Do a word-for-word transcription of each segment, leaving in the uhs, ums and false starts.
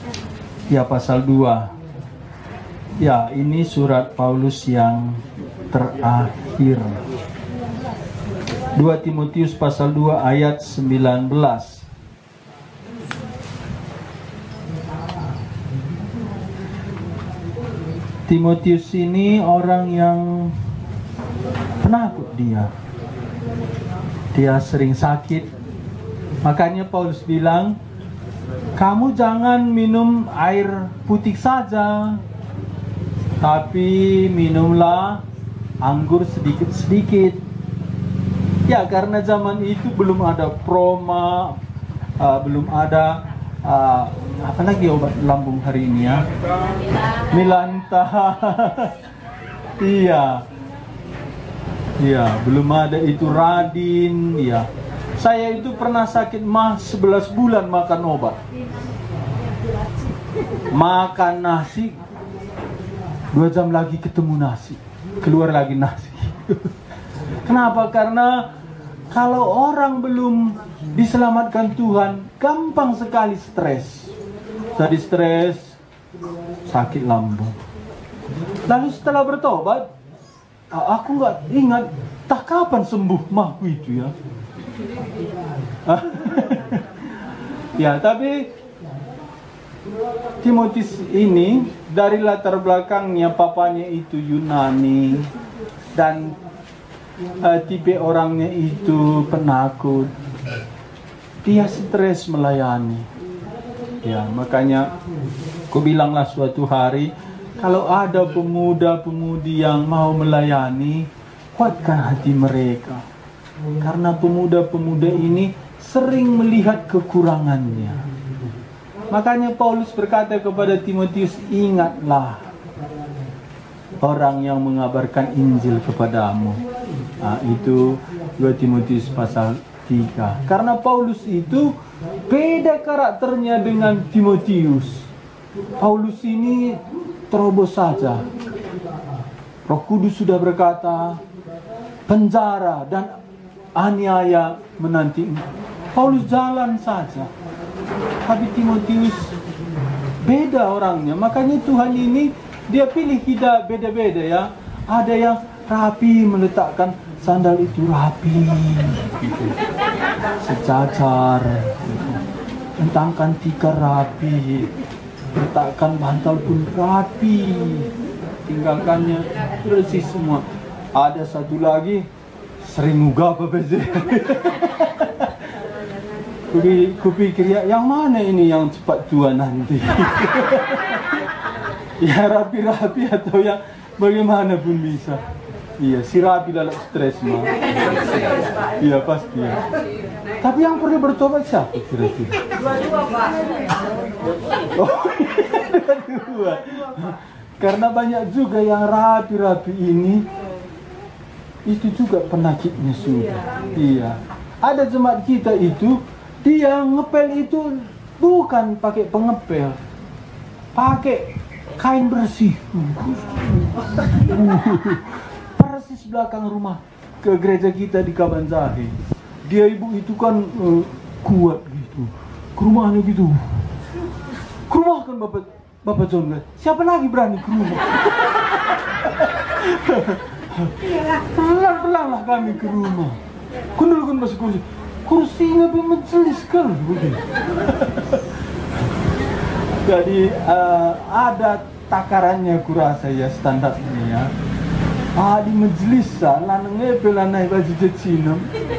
Ya, pasal dua. Ya, ini surat Paulus yang terakhir. dua Timotius pasal dua ayat sembilan belas. Timotius ini orang yang penakut dia. Dia sering sakit. Makanya Paulus bilang, kamu jangan minum air putih saja, tapi minumlah anggur sedikit-sedikit. Ya, karena zaman itu belum ada Proma, uh, belum ada uh, apa lagi obat lambung hari ini ya? Milanta. Iya. Iya, belum ada itu Radin, ya. Saya itu pernah sakit mah sebelas bulan makan obat. Makan nasi, dua jam lagi ketemu nasi, keluar lagi nasi. Kenapa? Karena kalau orang belum diselamatkan Tuhan, gampang sekali stres. Jadi stres, sakit lambung. Lalu setelah bertobat, aku nggak ingat tak kapan sembuh mahku itu ya. Ya, tapi Timotius ini dari latar belakangnya papanya itu Yunani dan uh, tipe orangnya itu penakut. Dia stres melayani. Ya, makanya aku bilanglah suatu hari, kalau ada pemuda-pemudi yang mau melayani, kuatkan hati mereka. Karena pemuda-pemuda ini sering melihat kekurangannya. Makanya Paulus berkata kepada Timotius, ingatlah orang yang mengabarkan Injil kepadamu. Nah, itu dua Timotius pasal tiga. Karena Paulus itu beda karakternya dengan Timotius. Paulus ini terobos saja. Roh Kudus sudah berkata, penjara dan aniaya menanti. Paulus jalan saja. Tapi Timotius beda orangnya. Makanya Tuhan ini dia pilih kita beda-beda ya. Ada yang rapi, meletakkan sandal itu rapi, gitu. Sejajar, gitu. Entangkan tikar rapi, letakkan bantal pun rapi, tinggalkannya bersih semua. Ada satu lagi sering ugap apa sih? Kupikir ya, yang mana ini yang cepat tua nanti? Ya rapi-rapi atau yang bagaimana pun bisa. Iya, si rapi dalam stres mah. Iya pasti ya. Tapi yang perlu bertobat siapa kira-kira? Dua-dua Pak. Oh, dua-dua. Karena banyak juga yang rapi-rapi ini, itu juga penakitnya sudah. Iya. Ada jemaat kita itu, dia ngepel itu bukan pakai pengepel, pakai kain bersih. Persis belakang rumah ke gereja kita di Kabanjahe. Dia ibu itu kan uh, kuat gitu. Ke rumahnya gitu. Ke rumah kan Bapak Bapak John kan. Siapa lagi berani ke rumah? Pelan-pelan lah kami ke rumah. Kundul kan masih kursi. Kursinya bermajelis kan begitu. Jadi uh, ada takarannya kurasa ya, standarnya ya. Ah di majelis lah, lanangnya pelanai baju jecinem.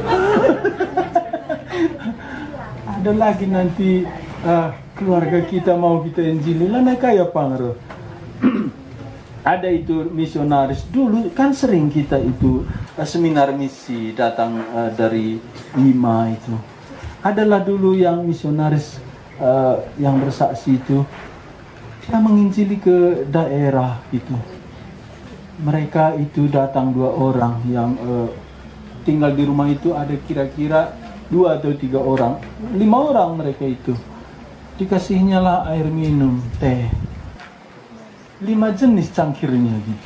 Ada lagi nanti uh, keluarga kita mau kita injili, lanai kaya pangro. Ada itu misionaris dulu kan sering kita itu uh, seminar misi datang uh, dari Bima itu. Adalah dulu yang misionaris uh, yang bersaksi itu, dia menginjili ke daerah itu. Mereka itu datang dua orang yang uh, tinggal di rumah itu ada kira-kira dua atau tiga orang, lima orang mereka itu. Dikasihnya lah air minum, teh, lima jenis cangkirnya gitu.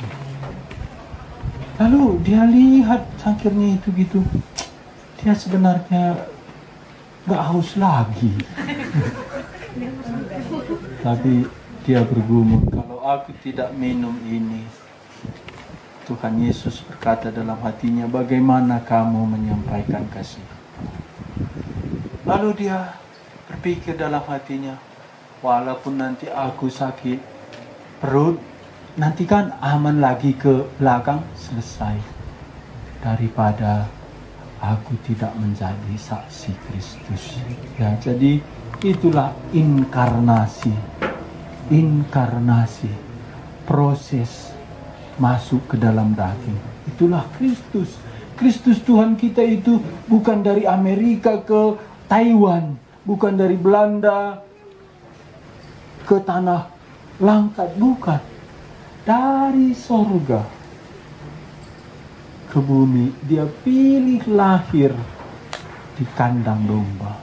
Lalu dia lihat cangkirnya itu gitu, dia sebenarnya gak haus lagi. Tapi dia bergumul, kalau aku tidak minum ini. Tuhan Yesus berkata dalam hatinya, bagaimana kamu menyampaikan kasih? Lalu dia berpikir dalam hatinya, walaupun nanti aku sakit perut, nanti kan aman lagi ke belakang, selesai. Daripada aku tidak menjadi saksi Kristus. Ya, jadi itulah inkarnasi. Inkarnasi. Proses masuk ke dalam daging. Itulah Kristus. Kristus Tuhan kita itu bukan dari Amerika ke Taiwan, bukan dari Belanda ke tanah langkat, bukan. Dari sorga ke bumi, dia pilih lahir di kandang domba.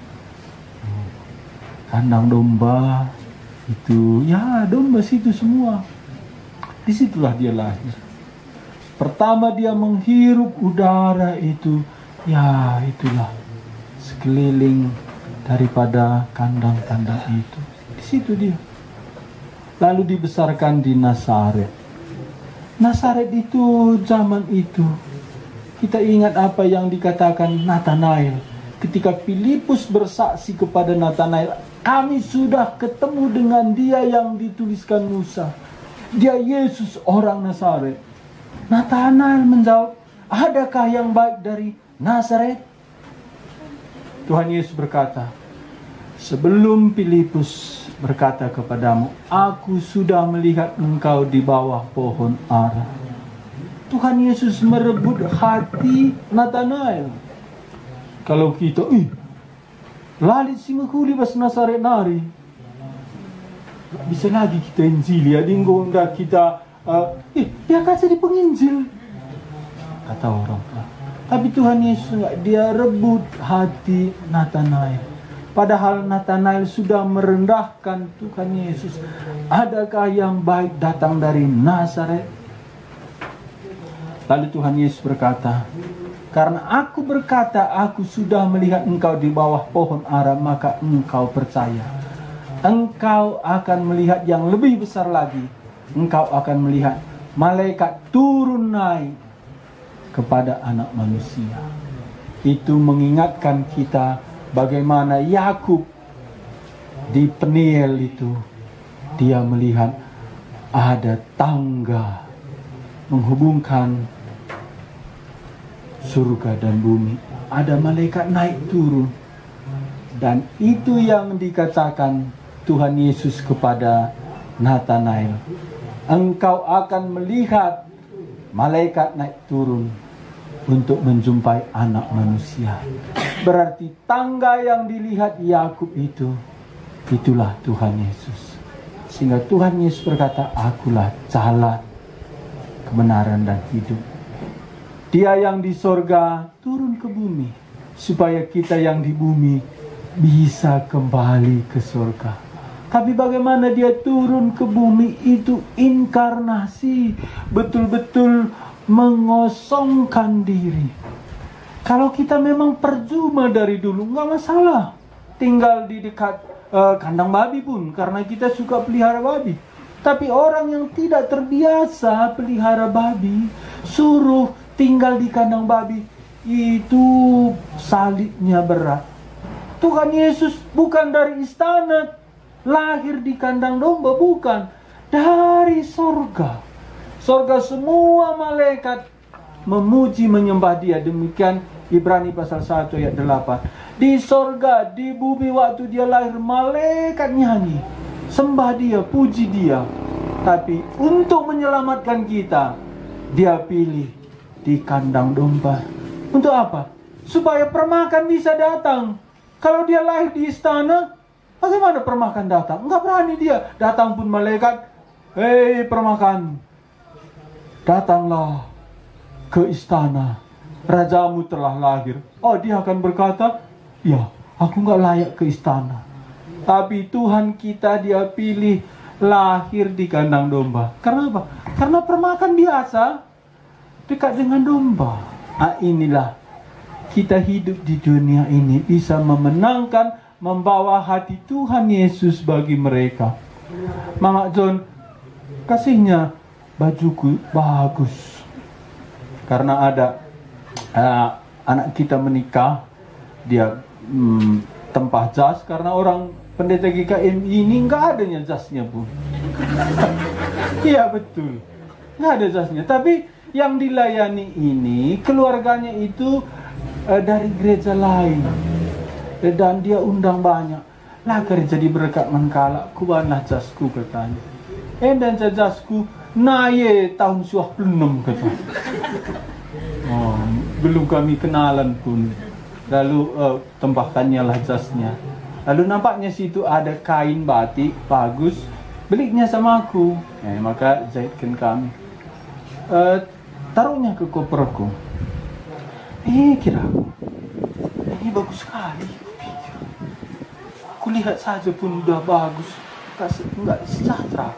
Kandang domba itu, ya domba situ semua. Disitulah dia lahir. Pertama dia menghirup udara itu, ya itulah sekeliling daripada kandang-kandang itu. Di situ dia. Lalu dibesarkan di Nazaret. Nazaret itu zaman itu. Kita ingat apa yang dikatakan Nathanael. Ketika Filipus bersaksi kepada Nathanael, kami sudah ketemu dengan dia yang dituliskan Musa. Dia Yesus orang Nazaret. Nathanael menjawab, adakah yang baik dari Nazaret? Tuhan Yesus berkata, sebelum Filipus berkata kepadamu, aku sudah melihat engkau di bawah pohon ara. Tuhan Yesus merebut hati Nathanael. Kalau kita, ih, lalit si makuli pas Nazaret nari. Bisa lagi kita injil ya, dinggo nggak kita, uh, eh, dia kasih di penginjil. Kata orang. Tapi Tuhan Yesus enggak, dia rebut hati Nathanael. Padahal Nathanael sudah merendahkan Tuhan Yesus. Adakah yang baik datang dari Nazaret? Lalu Tuhan Yesus berkata, karena aku berkata aku sudah melihat engkau di bawah pohon ara, maka engkau percaya. Engkau akan melihat yang lebih besar lagi. Engkau akan melihat malaikat turun naik kepada anak manusia. Itu mengingatkan kita bagaimana Yakub di Peniel itu, dia melihat ada tangga menghubungkan surga dan bumi. Ada malaikat naik turun. Dan itu yang dikatakan Tuhan Yesus kepada Nathanael. Engkau akan melihat malaikat naik turun untuk menjumpai anak manusia. Berarti tangga yang dilihat Yakub itu, itulah Tuhan Yesus. Sehingga Tuhan Yesus berkata, akulah jalan, kebenaran dan hidup. Dia yang di sorga turun ke bumi, supaya kita yang di bumi bisa kembali ke sorga. Tapi bagaimana dia turun ke bumi itu inkarnasi, betul-betul mengosongkan diri. Kalau kita memang percuma dari dulu, nggak masalah. Tinggal di dekat uh, kandang babi pun, karena kita suka pelihara babi. Tapi orang yang tidak terbiasa pelihara babi, suruh tinggal di kandang babi, itu salibnya berat. Tuhan Yesus bukan dari istana, lahir di kandang domba, bukan. Dari sorga. Sorga semua malaikat memuji menyembah dia. Demikian Ibrani pasal satu ayat delapan. Di sorga, di bumi waktu dia lahir, malaikat nyanyi, sembah dia, puji dia. Tapi untuk menyelamatkan kita, dia pilih di kandang domba. Untuk apa? Supaya permakan bisa datang. Kalau dia lahir di istana, bagaimana permakan datang? Enggak berani dia. Datang pun malaikat, hei permakan, datanglah ke istana, rajamu telah lahir. Oh, dia akan berkata, ya, aku enggak layak ke istana. Tapi Tuhan kita dia pilih lahir di kandang domba. Karena apa? Karena permakan biasa dekat dengan domba. Ah, inilah kita hidup di dunia ini bisa memenangkan membawa hati Tuhan Yesus bagi mereka. Mama John, kasihnya bajuku bagus. Karena ada uh, anak kita menikah, dia hmm, tempah jas, karena orang pendeta G K M ini nggak adanya jasnya pun. Iya betul, nggak ada jasnya. Tapi yang dilayani ini keluarganya itu uh, dari gereja lain, dan dia undang banyak. Lah kerja jadi berkat mengkala, kubanlah jasku katanya. Eh dan jasku naye tahun suah penuh kata. Oh, belum kami kenalan pun. Lalu uh, tempahkannya lah jasnya. Lalu nampaknya situ ada kain batik bagus, belinya sama aku. Eh, maka jahitkan kami. Uh, taruhnya ke koperku. Eh kira aku, ini bagus sekali. Aku lihat saja pun udah bagus, enggak sejahtera.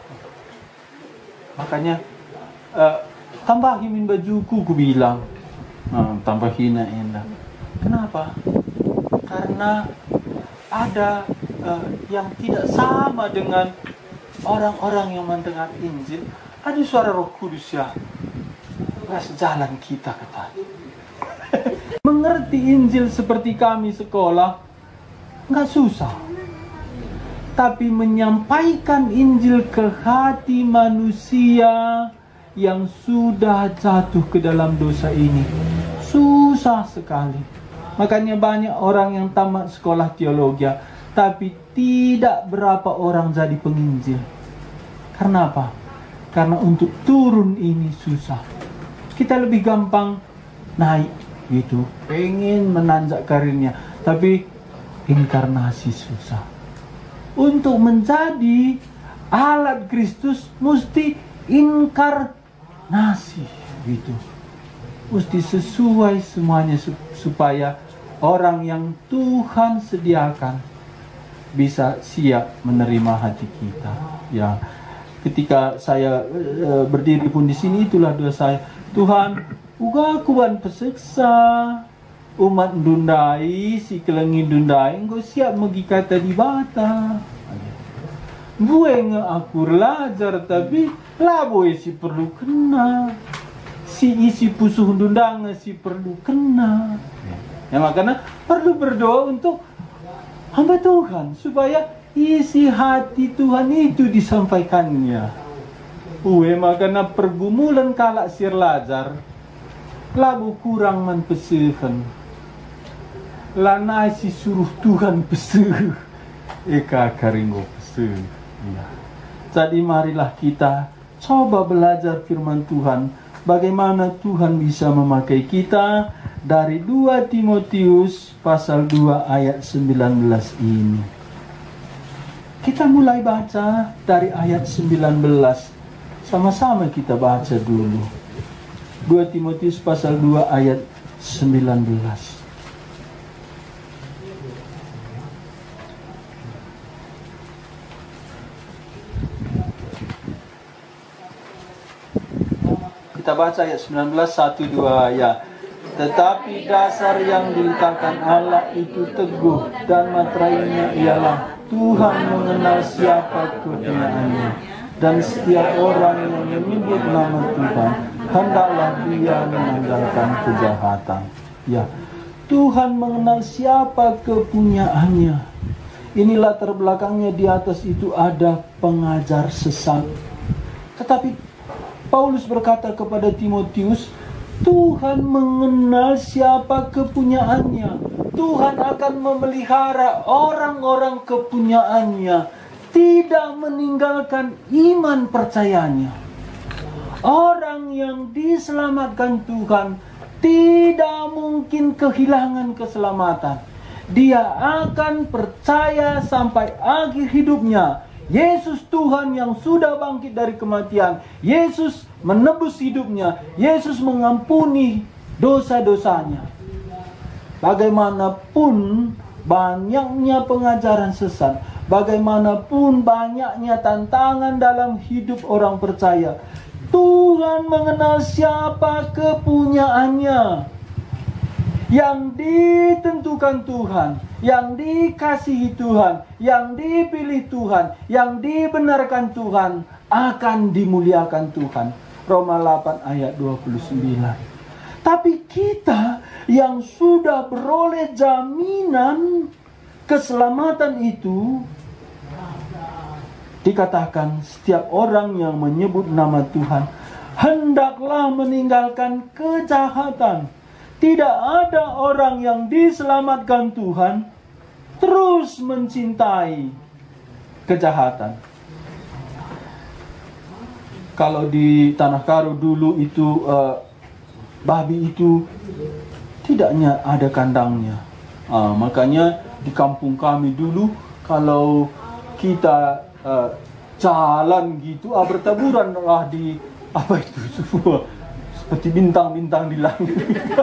Makanya uh, tambahin bajuku, ku bilang. Nah, tambahin enak. Kenapa? Karena ada uh, yang tidak sama dengan orang-orang yang mendengar Injil. Ada suara Roh Kudus ya, nggak sejalan kita katanya. Mengerti Injil seperti kami sekolah nggak susah, tapi menyampaikan Injil ke hati manusia yang sudah jatuh ke dalam dosa ini susah sekali. Makanya banyak orang yang tamat sekolah teologi, tapi tidak berapa orang jadi penginjil. Karena apa? Karena untuk turun ini susah. Kita lebih gampang naik gitu, pengen menanjak karirnya, tapi inkarnasi susah. Untuk menjadi alat Kristus mesti inkarnasi gitu. Mesti sesuai semuanya supaya orang yang Tuhan sediakan bisa siap menerima hati kita. Ya, ketika saya e, berdiri pun di sini, itulah doa saya. Tuhan, uga kuan peseksa umat dundai si kelengi dundai, engkau siap megi kata di bata. Gue nge aku belajar tapi labo si perlu kena. Si isi pusuh dundang si perlu kena. Ya makanya perlu berdoa untuk hamba Tuhan supaya isi hati Tuhan itu disampaikannya. Uwe makanya pergumulan kalak sir lajar labu kurang man pesehen. Lana si suruh Tuhan peseh. Eka karingo peseh. Ya. Jadi marilah kita coba belajar firman Tuhan, bagaimana Tuhan bisa memakai kita dari dua Timotius pasal dua ayat sembilan belas ini. Kita mulai baca dari ayat sembilan belas. Sama-sama kita baca dulu. dua Timotius pasal dua ayat sembilan belas. Kita baca ayat sembilan belas, satu, dua ya. Tetapi dasar yang diletakkan Allah itu teguh, dan materainya ialah Tuhan mengenal siapa kebenarannya, dan setiap orang yang menyebut nama Tuhan hendaklah dia menanggalkan kejahatan. Ya, Tuhan mengenal siapa kepunyaannya. Inilah terbelakangnya di atas itu ada pengajar sesat. Tetapi Paulus berkata kepada Timotius, Tuhan mengenal siapa kepunyaannya. Tuhan akan memelihara orang-orang kepunyaannya, tidak meninggalkan iman percayanya. Orang yang diselamatkan Tuhan tidak mungkin kehilangan keselamatan. Dia akan percaya sampai akhir hidupnya. Yesus Tuhan yang sudah bangkit dari kematian. Yesus menebus hidupnya. Yesus mengampuni dosa-dosanya. Bagaimanapun banyaknya pengajaran sesat, bagaimanapun banyaknya tantangan dalam hidup orang percaya, Tuhan mengenal siapa kepunyaannya. yang ditentukan Tuhan, yang dikasihi Tuhan, yang dipilih Tuhan, yang dibenarkan Tuhan, akan dimuliakan Tuhan. Roma delapan ayat dua puluh sembilan. Tapi kita yang sudah beroleh jaminan keselamatan itu, dikatakan setiap orang yang menyebut nama Tuhan hendaklah meninggalkan kejahatan. Tidak ada orang yang diselamatkan Tuhan terus mencintai kejahatan. Kalau di Tanah Karo dulu itu uh, babi itu tidaknya ada kandangnya. Uh, makanya di kampung kami dulu kalau kita uh, jalan gitu, ah, bertaburan lah di apa itu semua seperti bintang-bintang di langit.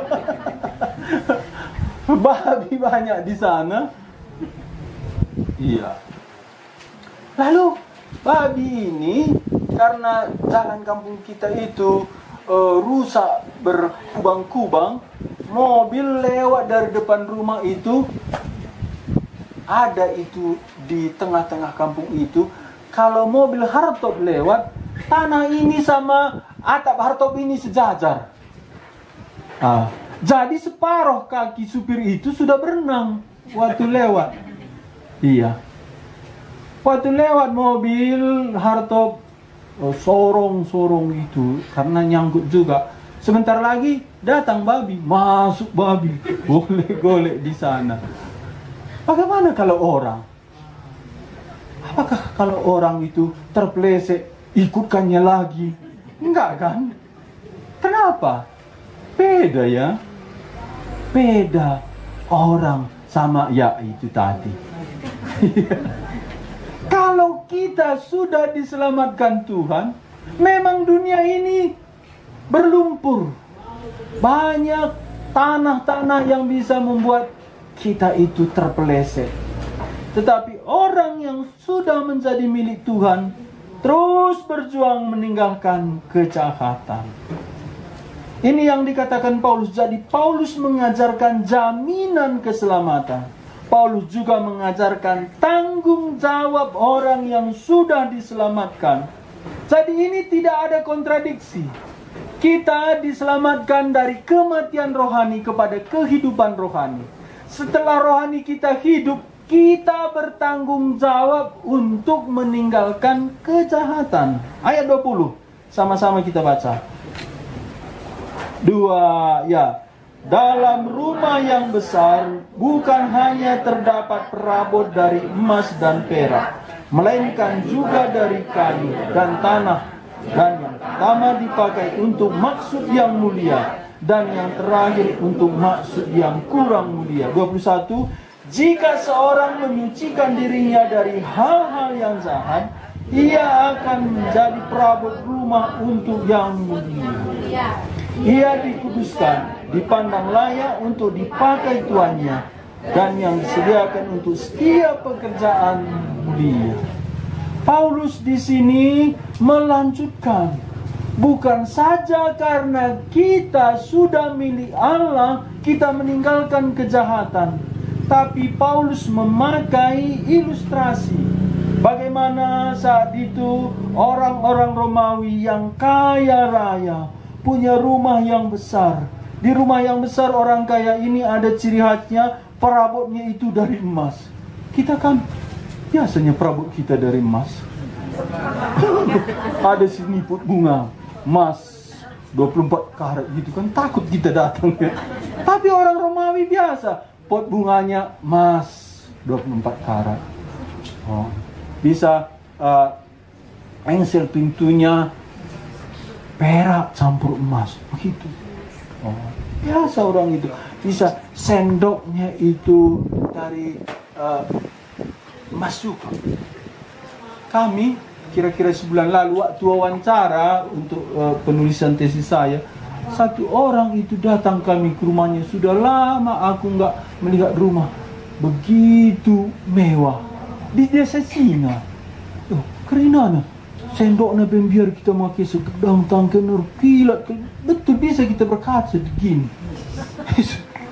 Babi banyak di sana. Iya. Lalu babi ini karena jalan kampung kita itu uh, rusak berkubang-kubang, mobil lewat dari depan rumah itu, ada itu di tengah-tengah kampung itu. Kalau mobil hardtop lewat, tanah ini sama atap hardtop ini sejajar. Ah, jadi separuh kaki supir itu sudah berenang waktu lewat. Iya. Waktu lewat mobil hardtop, oh, sorong-sorong itu karena nyangkut juga. Sebentar lagi datang babi, masuk babi, golek-golek di sana. Bagaimana kalau orang? Apakah kalau orang itu terpeleset, ikutkannya lagi? Enggak kan? Kenapa? Beda ya. Beda orang sama ya itu tadi. Kalau kita sudah diselamatkan Tuhan, memang dunia ini berlumpur. Banyak tanah-tanah yang bisa membuat kita itu terpeleset. Tetapi orang yang sudah menjadi milik Tuhan terus berjuang meninggalkan kejahatan. Ini yang dikatakan Paulus. Jadi Paulus mengajarkan jaminan keselamatan. Paulus juga mengajarkan tanggung jawab orang yang sudah diselamatkan. Jadi ini tidak ada kontradiksi. Kita diselamatkan dari kematian rohani kepada kehidupan rohani. Setelah rohani kita hidup, kita bertanggung jawab untuk meninggalkan kejahatan. Ayat dua puluh. Sama-sama kita baca. Dua, ya. Dalam rumah yang besar bukan hanya terdapat perabot dari emas dan perak, melainkan juga dari kayu dan tanah, dan yang pertama dipakai untuk maksud yang mulia, dan yang terakhir untuk maksud yang kurang mulia. Dua puluh satu. Jika seorang menyucikan dirinya dari hal-hal yang jahat, ia akan menjadi perabot rumah untuk yang mulia. Ia dikuduskan, dipandang layak untuk dipakai tuannya, dan yang disediakan untuk setiap pekerjaan mulia. Paulus di sini melanjutkan, bukan saja karena kita sudah milik Allah, kita meninggalkan kejahatan, tapi Paulus memakai ilustrasi bagaimana saat itu orang-orang Romawi yang kaya raya punya rumah yang besar. Di rumah yang besar orang kaya ini ada ciri khasnya, perabotnya itu dari emas. Kita kan biasanya perabot kita dari emas. Ada siniput bunga emas dua puluh empat karat gitu kan, takut kita datang ya. Tapi orang Romawi biasa, pot bunganya emas dua puluh empat karat. Oh, bisa uh, engsel pintunya perak campur emas, begitu. Oh, biasa orang itu. Bisa sendoknya itu dari uh, emas juga. Kami kira-kira sebulan lalu waktu wawancara untuk uh, penulisan tesis saya, satu orang itu datang kami ke rumahnya. Sudah lama aku nggak melihat rumah begitu mewah di desa Cina. Oh, kerinana. Sendoknya biar kita pakai sekedang tangkener kilat, betul bisa kita berkaca begini.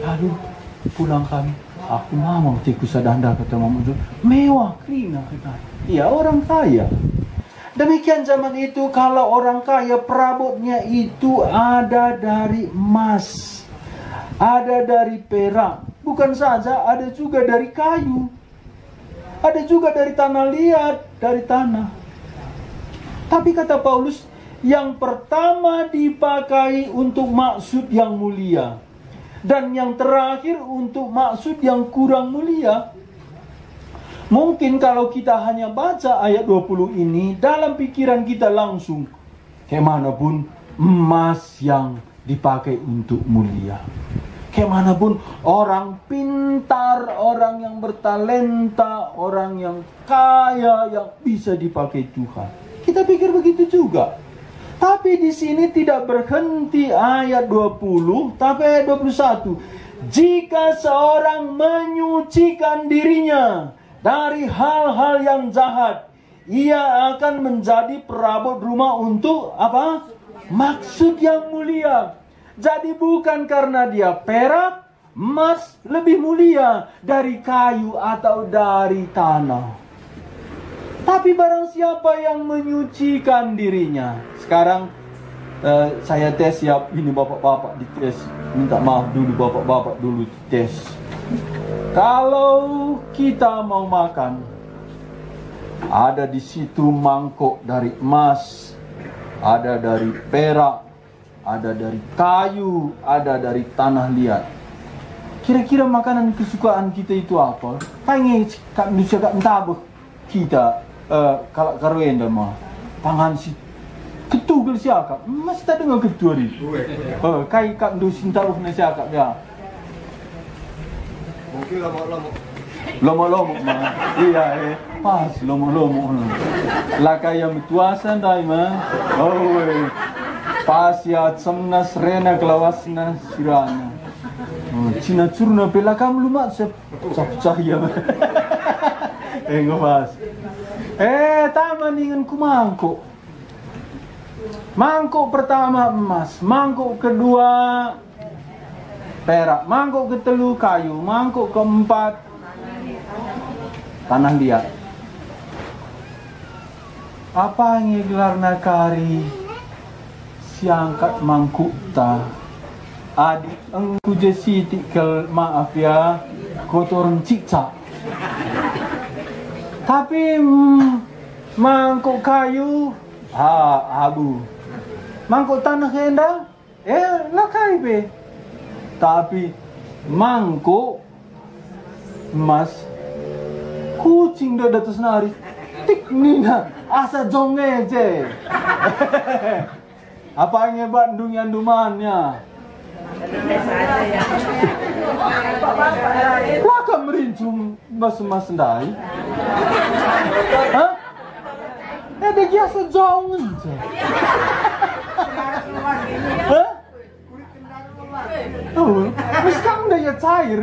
Lalu pulang kami, aku mau tiku sadanda kata Mama Jul, mewah krina kata. Iya orang kaya. Demikian zaman itu kalau orang kaya perabotnya itu ada dari emas, ada dari perak, bukan saja ada juga dari kayu, ada juga dari tanah liat, dari tanah. Tapi kata Paulus, yang pertama dipakai untuk maksud yang mulia, dan yang terakhir untuk maksud yang kurang mulia. Mungkin kalau kita hanya baca ayat dua puluh ini, dalam pikiran kita langsung, kemanapun emas yang dipakai untuk mulia, kemanapun orang pintar, orang yang bertalenta, orang yang kaya yang bisa dipakai Tuhan. Kita pikir begitu juga. Tapi di sini tidak berhenti ayat dua puluh, tapi ayat dua puluh satu. Jika seorang menyucikan dirinya dari hal-hal yang jahat, ia akan menjadi perabot rumah untuk apa? Maksud yang mulia. Jadi bukan karena dia perak, emas lebih mulia dari kayu atau dari tanah. Tapi barang siapa yang menyucikan dirinya. Sekarang uh, saya tes ya, ini bapak-bapak dites. Minta maaf dulu bapak-bapak dulu tes. Kalau kita mau makan, ada di situ mangkok dari emas, ada dari perak, ada dari kayu, ada dari tanah liat. Kira-kira makanan kesukaan kita itu apa? Pengen kat Indonesia kat entabah kita uh, kalau karwenda mah tangan si ketugel siakap masih tak dengar ketua ni. Oh, kai kat Indonesia entabah na siakap ya. Mungkin lama-lama. Lomo-lomo mah. Iya eh. Pas lomo-lomo. Laka yang tuasan dai mah. Oh eh. Pas ya semnas rena kelawasna sirana. Oh, Cina curna pela kamu lumat sep cahaya. Eh pas. Eh taman ingin ku mangkuk. Mangkuk pertama emas, mangkuk kedua perak, mangkuk ketelu kayu, mangkuk keempat tanah liat. Apa yang gelar nakari siangkat mangkuk ta? Adik engku jesi tikel maaf ya kotoran cicak. Tapi mm, mangkuk kayu ha abu. Mangkuk tanah hendak eh lakai be. Tapi mangkuk emas kucing dah datus nari tik nina asa jonge je. Apa yang hebat dunyan dumannya? Laka merincung mas-mas ndai. Hah? Eh dia biasa jauh je. Hah? Oh, sekarang udah ya cair.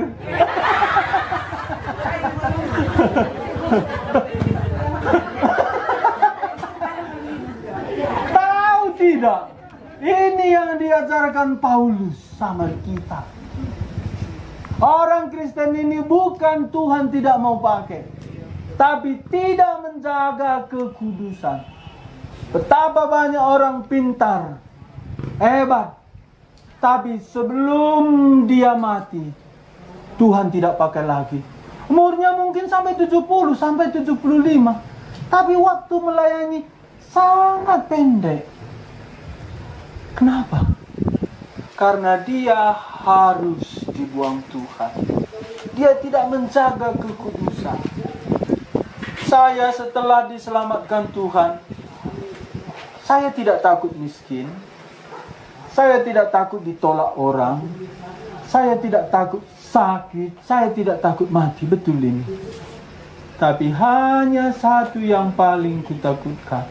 Tahu tidak? Ini yang diajarkan Paulus sama kita. Orang Kristen ini bukan Tuhan tidak mau pakai, tapi tidak menjaga kekudusan. Betapa banyak orang pintar, hebat, tapi sebelum dia mati, Tuhan tidak pakai lagi. Umurnya mungkin sampai tujuh puluh, sampai tujuh puluh lima. Tapi waktu melayani sangat pendek. Kenapa? Karena dia harus dibuang Tuhan. Dia tidak menjaga kekudusan. Saya setelah diselamatkan Tuhan, saya tidak takut miskin. Saya tidak takut ditolak orang. Saya tidak takut sakit. Saya tidak takut mati. Betul ini. Tapi hanya satu yang paling kutakutkan.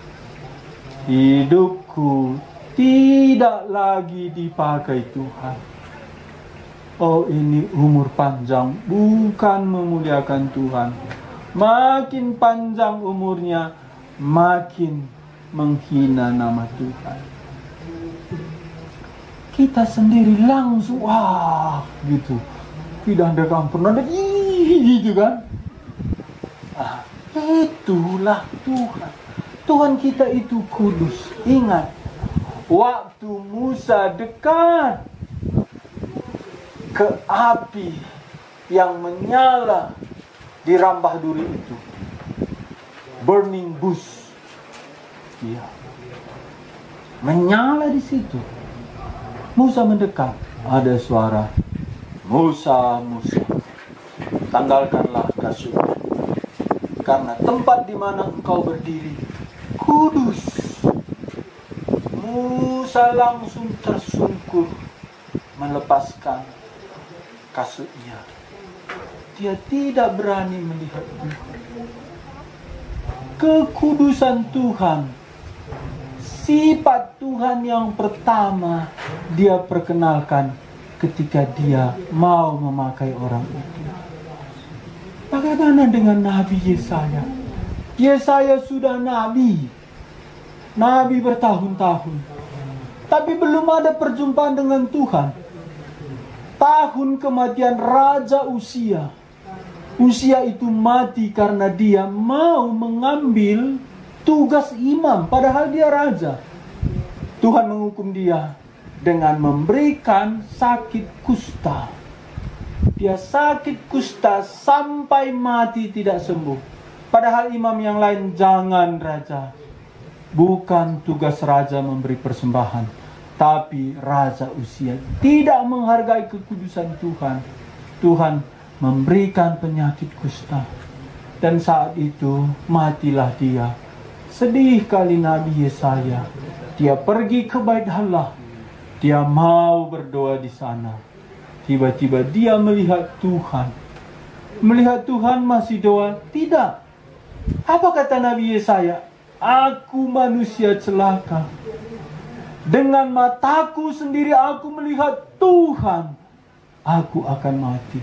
Hidupku tidak lagi dipakai Tuhan. Oh, ini umur panjang bukan memuliakan Tuhan. Makin panjang umurnya, makin menghina nama Tuhan. kita sendiri langsung wah gitu. Tidak ada kampur, ada ih gitu kan. Ah, itulah Tuhan. Tuhan kita itu kudus. Ingat, waktu Musa dekat ke api yang menyala di rambah duri itu, burning bush, ya, menyala di situ. Musa mendekat, ada suara, Musa, Musa, tanggalkanlah kasutmu, karena tempat di mana engkau berdiri kudus. Musa langsung tersungkur melepaskan kasutnya. Dia tidak berani melihat Tuhan. Kekudusan Tuhan, sifat Tuhan yang pertama dia perkenalkan ketika dia mau memakai orang itu. Bagaimana dengan Nabi Yesaya? Yesaya sudah nabi, nabi bertahun-tahun, tapi belum ada perjumpaan dengan Tuhan. Tahun kematian Raja Uzia, Uzia itu mati karena dia mau mengambil tugas imam, padahal dia raja. Tuhan menghukum dia dengan memberikan sakit kusta. Dia sakit kusta sampai mati tidak sembuh. Padahal imam yang lain, jangan raja. Bukan tugas raja memberi persembahan, tapi Raja Uzia tidak menghargai kekudusan Tuhan. Tuhan memberikan penyakit kusta. Dan saat itu matilah dia. Sedih kali Nabi Yesaya. Dia pergi ke Bait Allah. Dia mau berdoa di sana. Tiba-tiba dia melihat Tuhan. Melihat Tuhan masih doa? Tidak. Apa kata Nabi Yesaya? Aku manusia celaka. Dengan mataku sendiri aku melihat Tuhan. Aku akan mati.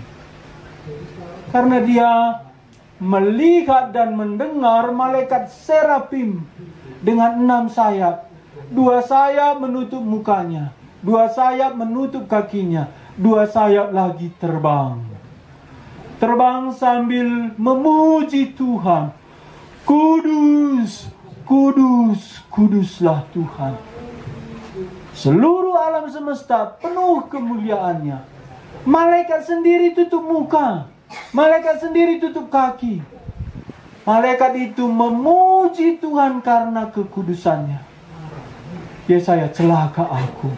Karena dia melihat dan mendengar malaikat serafim dengan enam sayap. Dua sayap menutup mukanya, dua sayap menutup kakinya, dua sayap lagi terbang. Terbang sambil memuji Tuhan. Kudus, kudus, kuduslah Tuhan. Seluruh alam semesta penuh kemuliaannya. Malaikat sendiri tutup muka, malaikat sendiri tutup kaki. Malaikat itu memuji Tuhan karena kekudusannya. Yesaya, celaka aku.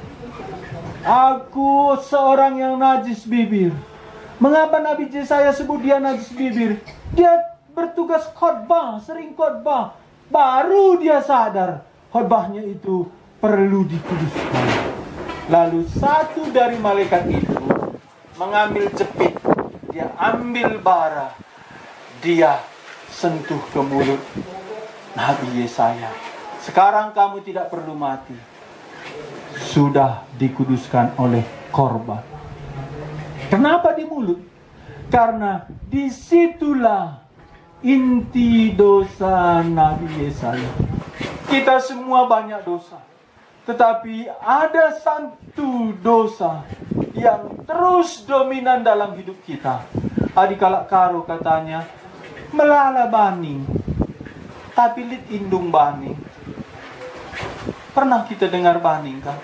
Aku seorang yang najis bibir. Mengapa Nabi Yesaya sebut dia najis bibir? Dia bertugas khotbah, sering khotbah. Baru dia sadar khotbahnya itu perlu dikuduskan. Lalu satu dari malaikat itu mengambil jepit. Dia ambil bara. Dia sentuh ke mulut Nabi Yesaya. Sekarang kamu tidak perlu mati. Sudah dikuduskan oleh korban. Kenapa di mulut? Karena disitulah inti dosa Nabi Yesaya. Kita semua banyak dosa. Tetapi ada satu dosa yang terus dominan dalam hidup kita. Adikala karo katanya, melala baning, tapi lit indung baning. Pernah kita dengar baning kan?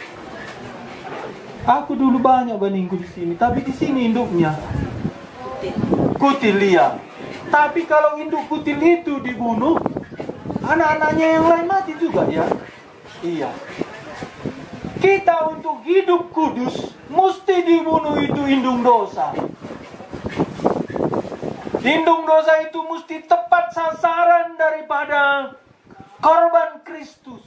Aku dulu banyak baningku di sini, tapi di sini induknya kutil liar. Tapi kalau induk kutil itu dibunuh, anak-anaknya yang lain mati juga ya. Iya. Kita untuk hidup kudus mesti dibunuh itu indung dosa. Indung dosa itu mesti tepat sasaran daripada korban Kristus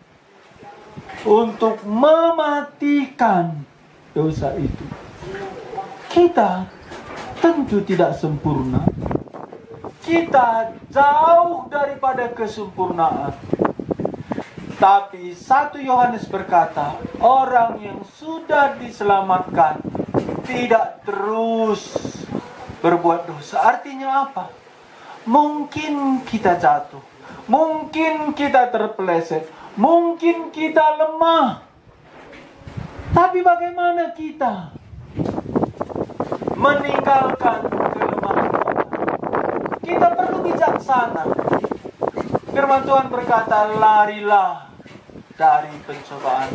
untuk mematikan dosa itu. Kita tentu tidak sempurna. Kita jauh daripada kesempurnaan. Tapi satu Yohanes berkata, orang yang sudah diselamatkan tidak terus berbuat dosa. Artinya apa? Mungkin kita jatuh, mungkin kita terpeleset, mungkin kita lemah. Tapi bagaimana kita meninggalkan kelemahan kita? Kita perlu bijaksana. Firman Tuhan berkata, larilah dari pencobaan.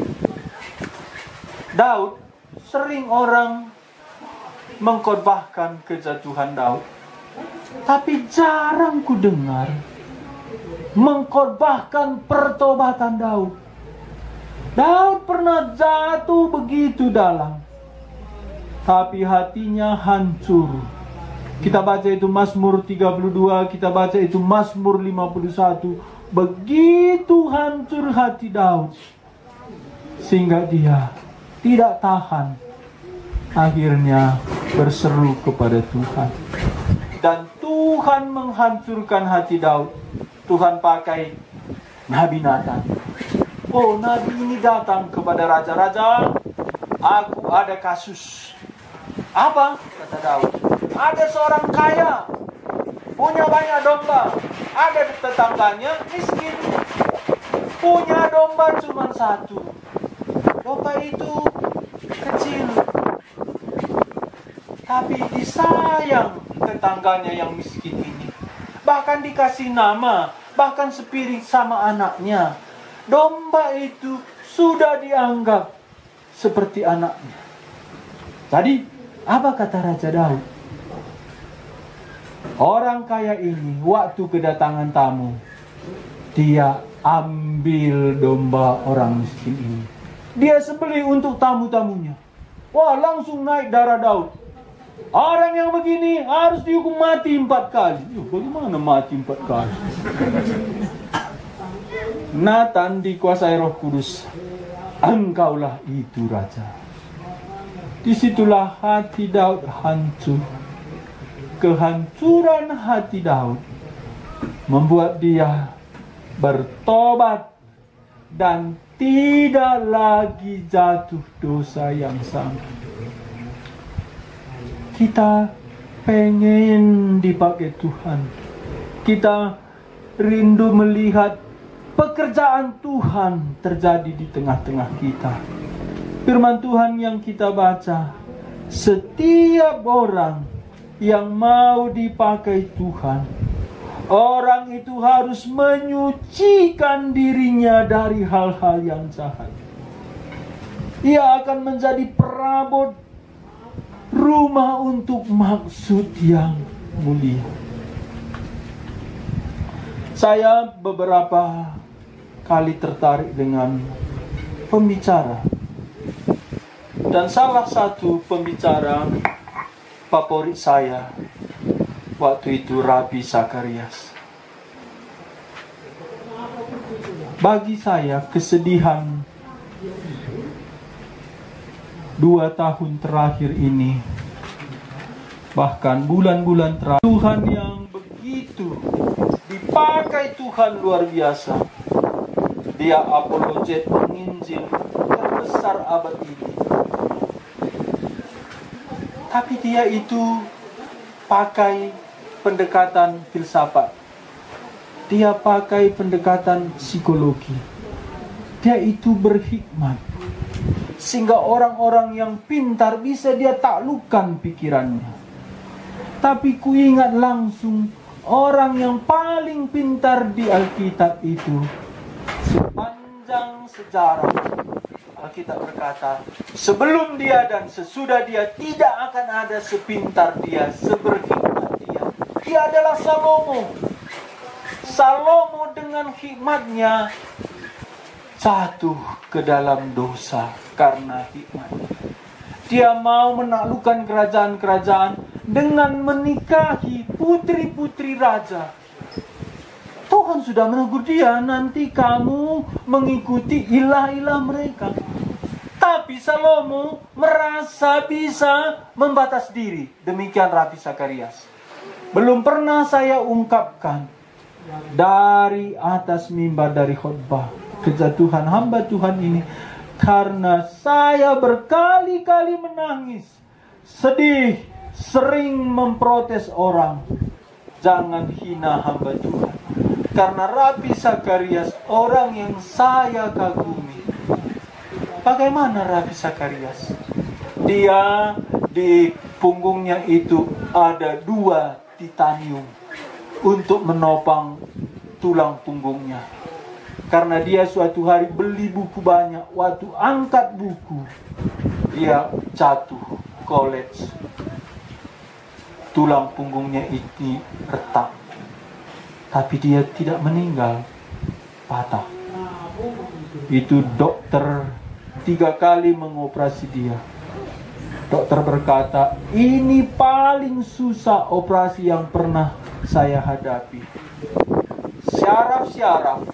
Daud, sering orang mengkhotbahkan kejatuhan Daud, tapi jarang ku dengar mengkhotbahkan pertobatan Daud. Daud pernah jatuh begitu dalam, tapi hatinya hancur. Kita baca itu Mazmur tiga puluh dua, kita baca itu Mazmur lima puluh satu. Begitu hancur hati Daud, sehingga dia tidak tahan, akhirnya berseru kepada Tuhan. Dan Tuhan menghancurkan hati Daud. Tuhan pakai Nabi Nathan. Oh, Nabi ini datang kepada raja-raja, aku ada kasus. Apa? Kata Daud. Ada seorang kaya, punya banyak domba. Ada tetangganya miskin, punya domba cuma satu. Domba itu kecil, tapi disayang tetangganya yang miskin ini. Bahkan dikasih nama, bahkan sepiring sama anaknya. Domba itu sudah dianggap seperti anaknya. Jadi, apa kata Raja Daud? Orang kaya ini, waktu kedatangan tamu, dia ambil domba orang miskin ini. Dia sembelih untuk tamu-tamunya. Wah, langsung naik darah Daud. Orang yang begini harus dihukum mati empat kali. Yuh, bagaimana mati empat kali? Nathan dikuasai Roh Kudus. Engkaulah itu raja. Disitulah hati Daud hancur. Kehancuran hati Daud membuat dia bertobat dan tidak lagi jatuh dosa yang sama. Kita pengen dipakai Tuhan. Kita rindu melihat pekerjaan Tuhan terjadi di tengah-tengah kita. Firman Tuhan yang kita baca, setiap orang yang mau dipakai Tuhan, orang itu harus menyucikan dirinya dari hal-hal yang jahat. Ia akan menjadi perabot rumah untuk maksud yang mulia. Saya beberapa kali tertarik dengan pembicara. Dan salah satu pembicara favorit saya waktu itu Rabi Zakarias. Bagi saya kesedihan dua tahun terakhir ini, bahkan bulan-bulan terakhir, Tuhan yang begitu dipakai Tuhan luar biasa. Dia apologet penginjil terbesar abad ini. Tapi dia itu pakai pendekatan filsafat. Dia pakai pendekatan psikologi. Dia itu berhikmat, sehingga orang-orang yang pintar bisa dia taklukkan pikirannya. Tapi ku ingat langsung orang yang paling pintar di Alkitab itu, sepanjang sejarah Alkitab berkata, sebelum dia dan sesudah dia tidak akan ada sepintar dia, seberhikmat dia. Dia adalah Salomo. Salomo dengan hikmatnya jatuh ke dalam dosa karena hikmat. Dia mau menaklukkan kerajaan-kerajaan dengan menikahi putri-putri raja. Tuhan sudah menegur dia, nanti kamu mengikuti ilah-ilah mereka. Tapi Salomo merasa bisa membatas diri. Demikian Rabi Zakarias. Belum pernah saya ungkapkan dari atas mimbar dari khotbah kejatuhan hamba Tuhan ini, karena saya berkali-kali menangis, sedih, sering memprotes orang. Jangan hina hamba Tuhan. Karena Rabi Zakarias orang yang saya kagumi. Bagaimana Rabi Zakarias? Dia di punggungnya itu ada dua titanium untuk menopang tulang punggungnya. Karena dia suatu hari beli buku banyak, waktu angkat buku dia jatuh, collapse. Tulang punggungnya itu retak. Tapi dia tidak meninggal, patah. Itu dokter tiga kali mengoperasi dia. Dokter berkata, ini paling susah operasi yang pernah saya hadapi. Syaraf-syaraf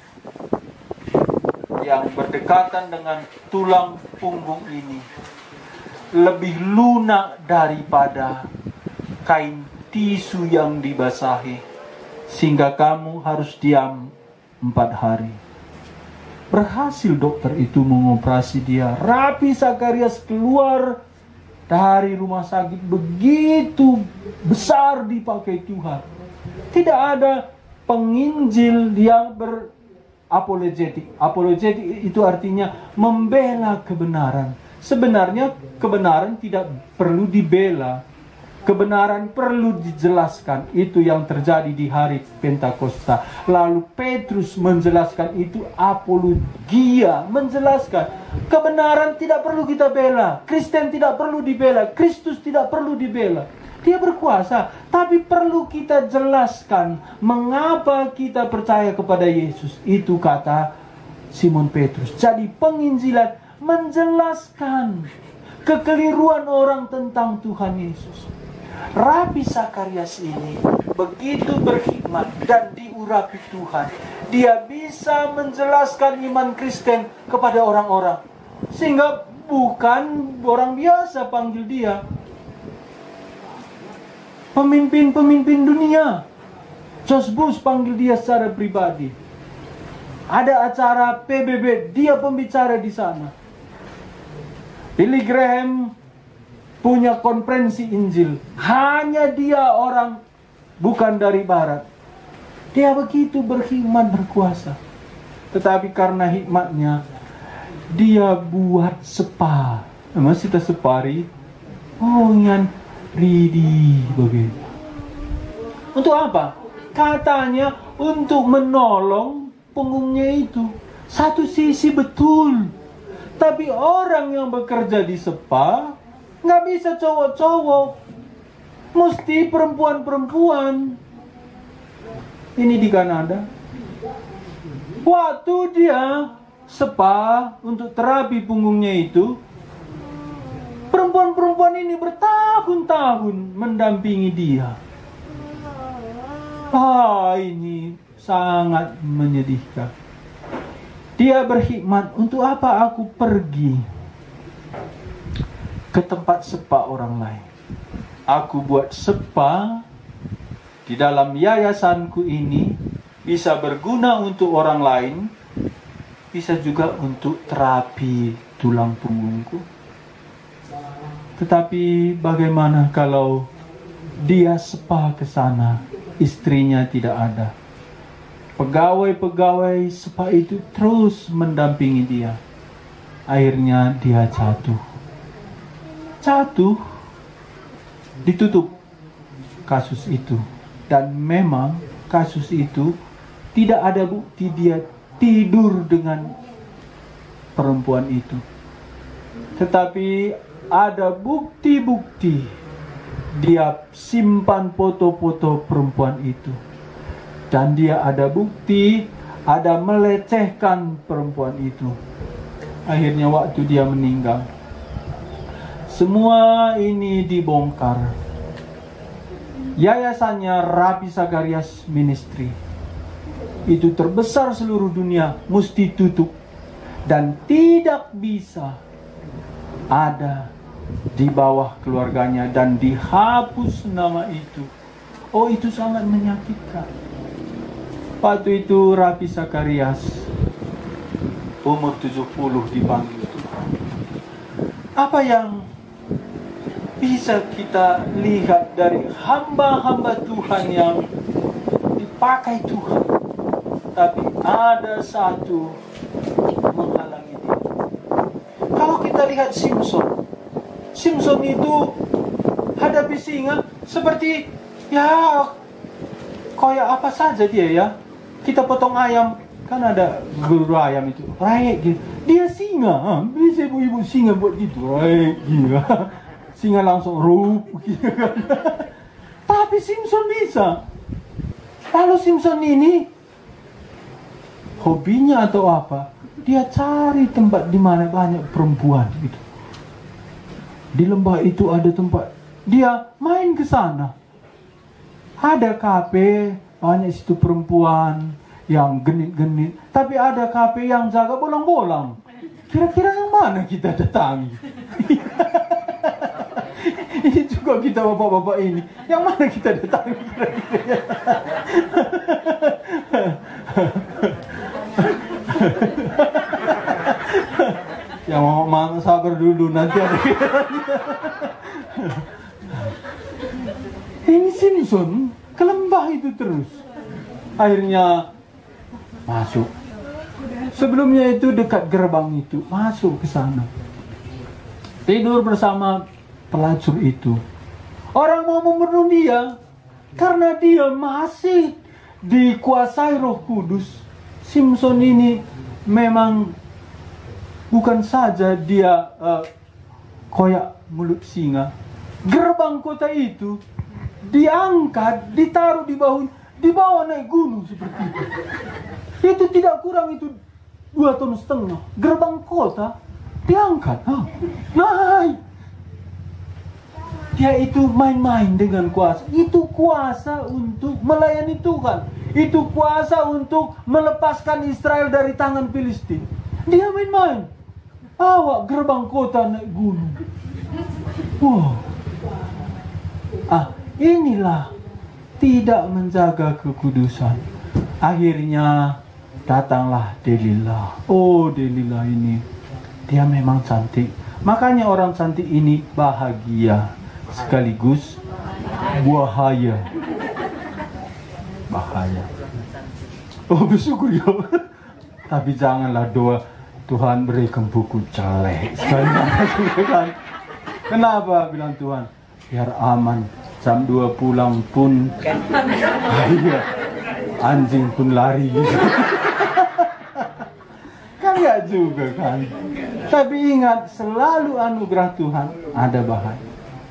yang berdekatan dengan tulang punggung ini lebih lunak daripada kain tisu yang dibasahi, sehingga kamu harus diam empat hari. Berhasil dokter itu mengoperasi dia. Rabi Zakarias keluar dari rumah sakit begitu besar dipakai Tuhan. Tidak ada penginjil yang berapologetik. Apologetik itu artinya membela kebenaran. Sebenarnya kebenaran tidak perlu dibela. Kebenaran perlu dijelaskan. Itu yang terjadi di hari Pentakosta. Lalu Petrus menjelaskan itu apologia. Menjelaskan kebenaran tidak perlu kita bela. Kristen tidak perlu dibela. Kristus tidak perlu dibela. Dia berkuasa. Tapi perlu kita jelaskan mengapa kita percaya kepada Yesus. Itu kata Simon Petrus. Jadi penginjilan menjelaskan kekeliruan orang tentang Tuhan Yesus. Rabi Zakarias ini begitu berkhidmat dan diurapi Tuhan. Dia bisa menjelaskan iman Kristen kepada orang-orang. Sehingga bukan orang biasa panggil dia. Pemimpin-pemimpin dunia. George Bush panggil dia secara pribadi. Ada acara P B B, dia pembicara di sana. Billy Graham punya konferensi Injil. Hanya dia orang bukan dari barat. Dia begitu berkhidmat, berkuasa. Tetapi karena hikmatnya, dia buat spa. Masih kita separi. Oh, yang ridi begitu. Untuk apa? Katanya untuk menolong punggungnya itu. Satu sisi betul. Tapi orang yang bekerja di spa nggak bisa cowok-cowok, mesti perempuan-perempuan. Ini di Kanada. Waktu dia spa untuk terapi punggungnya itu, perempuan-perempuan ini bertahun-tahun mendampingi dia. Ah, ini sangat menyedihkan. Dia berkhidmat. Untuk apa aku pergi ke tempat spa orang lain? Aku buat spa di dalam yayasanku ini, bisa berguna untuk orang lain, bisa juga untuk terapi tulang punggungku. Tetapi bagaimana kalau dia spa ke sana, istrinya tidak ada? Pegawai-pegawai spa itu terus mendampingi dia. Akhirnya dia jatuh. Jatuh, ditutup kasus itu. Dan memang kasus itu tidak ada bukti dia tidur dengan perempuan itu. Tetapi ada bukti-bukti dia simpan foto-foto perempuan itu. Dan dia ada bukti ada melecehkan perempuan itu. Akhirnya waktu dia meninggal, semua ini dibongkar. Yayasannya Rabi Zakarias Ministry itu terbesar seluruh dunia, mesti tutup dan tidak bisa ada di bawah keluarganya dan dihapus nama itu. Oh, itu sangat menyakitkan. Waktu itu Rabi Zakarias umur tujuh puluh dipanggil Tuhan. Apa yang bisa kita lihat dari hamba-hamba Tuhan yang dipakai Tuhan, tapi ada satu menghalangi dia. kita lihat Simpson. Simpson itu hadapi singa seperti ya kayak apa saja dia ya. Kita potong ayam, kan ada guru ayam itu, raik gitu. Dia singa, ha? Bisa ibu-ibu singa buat gitu, raik gitu. Singa langsung rup gitu kan. Tapi Simpson bisa. Lalu Simpson ini hobinya atau apa? Dia cari tempat di mana banyak perempuan gitu. Di lembah itu ada tempat, dia main ke sana. Ada kafe, banyak situ perempuan yang genit-genit. Tapi ada kafe yang jaga bolang-bolang. Kira-kira yang mana kita datangi? Ini juga kita bapak-bapak ini. Yang mana kita datangi kira-kira? Yang mau mama sabar dulu, nanti ada ini Simpson ke lembah itu terus. Akhirnya masuk. Sebelumnya itu dekat gerbang itu, masuk ke sana. Tidur bersama pelacur itu. Orang mau membunuh dia karena dia masih dikuasai Roh Kudus. Simpson ini memang bukan saja dia uh, koyak mulut singa. Gerbang kota itu diangkat, ditaruh di bawah, dibawa naik gunung seperti itu. Itu tidak kurang itu dua ton setengah. Gerbang kota diangkat, ha, naik. Dia itu main-main dengan kuasa. Itu kuasa untuk melayani Tuhan. Itu kuasa untuk melepaskan Israel dari tangan Filistin. Dia main-main. Bawa gerbang kota naik gunung. Wow. Ah, inilah tidak menjaga kekudusan. Akhirnya datanglah Delilah. Oh, Delilah ini, dia memang cantik. Makanya orang cantik ini bahagia sekaligus bahaya. Bahaya. Oh, bersyukur ya. Tapi janganlah doa Tuhan berikan buku jelek. Sekali kenapa bilang Tuhan? Biar aman. Jam dua pulang pun iya, anjing pun lari gitu. Kan gak juga kan. Tapi ingat, selalu anugerah Tuhan ada bahaya.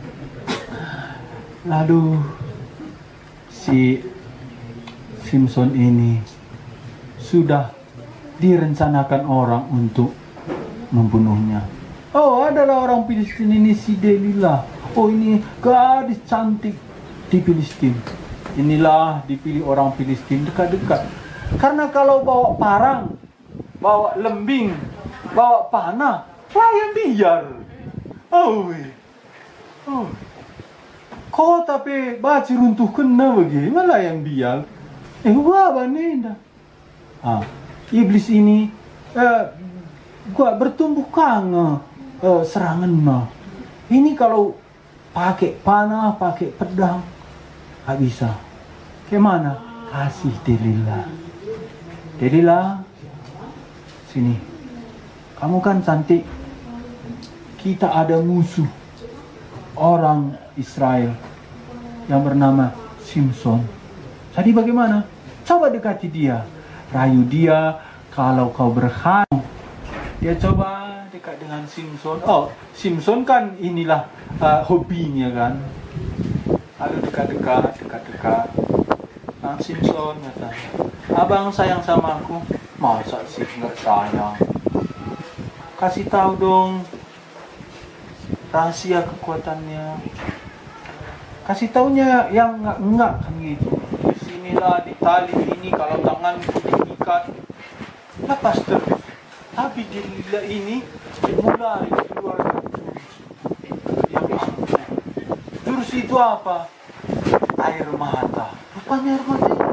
Lalu si Simpson ini sudah direncanakan orang untuk membunuhnya. Oh, adalah orang Filistin ini si Delilah. Oh, ini gadis cantik di Filistin. Inilah dipilih orang Filistin dekat-dekat. Karena kalau bawa parang, bawa lembing, bawa panah, layan biar. Oh, oh. Kau tapi baci runtuh kena bagaimana layan biar? Eh, wah, banenda. Ah. Iblis ini eh, gua bertumbuh kangen eh, serangan mah. Ini kalau pakai panah, pakai pedang, gak bisa. Gimana? Kasih Delilah. Delilah, sini. Kamu kan cantik. Kita ada musuh orang Israel yang bernama Simpson. Jadi bagaimana? Coba dekati dia. Rayu dia, kalau kau berkhan. Dia coba dekat dengan Simpson. Oh, Simpson kan inilah uh, hobinya kan. Lalu dekat-dekat, dekat-dekat. Nah, Simpson kata, abang sayang sama aku. Masa sih nggak sayang? Kasih tahu dong rahasia kekuatannya. Kasih taunya yang enggak-enggak kan gitu. Disinilah di tali ini kalau tangan diikat lepas terus. Tapi Delilah ini mulai keluar yang ampuh. Jurus itu apa? Air mata. Rupanya air mata ini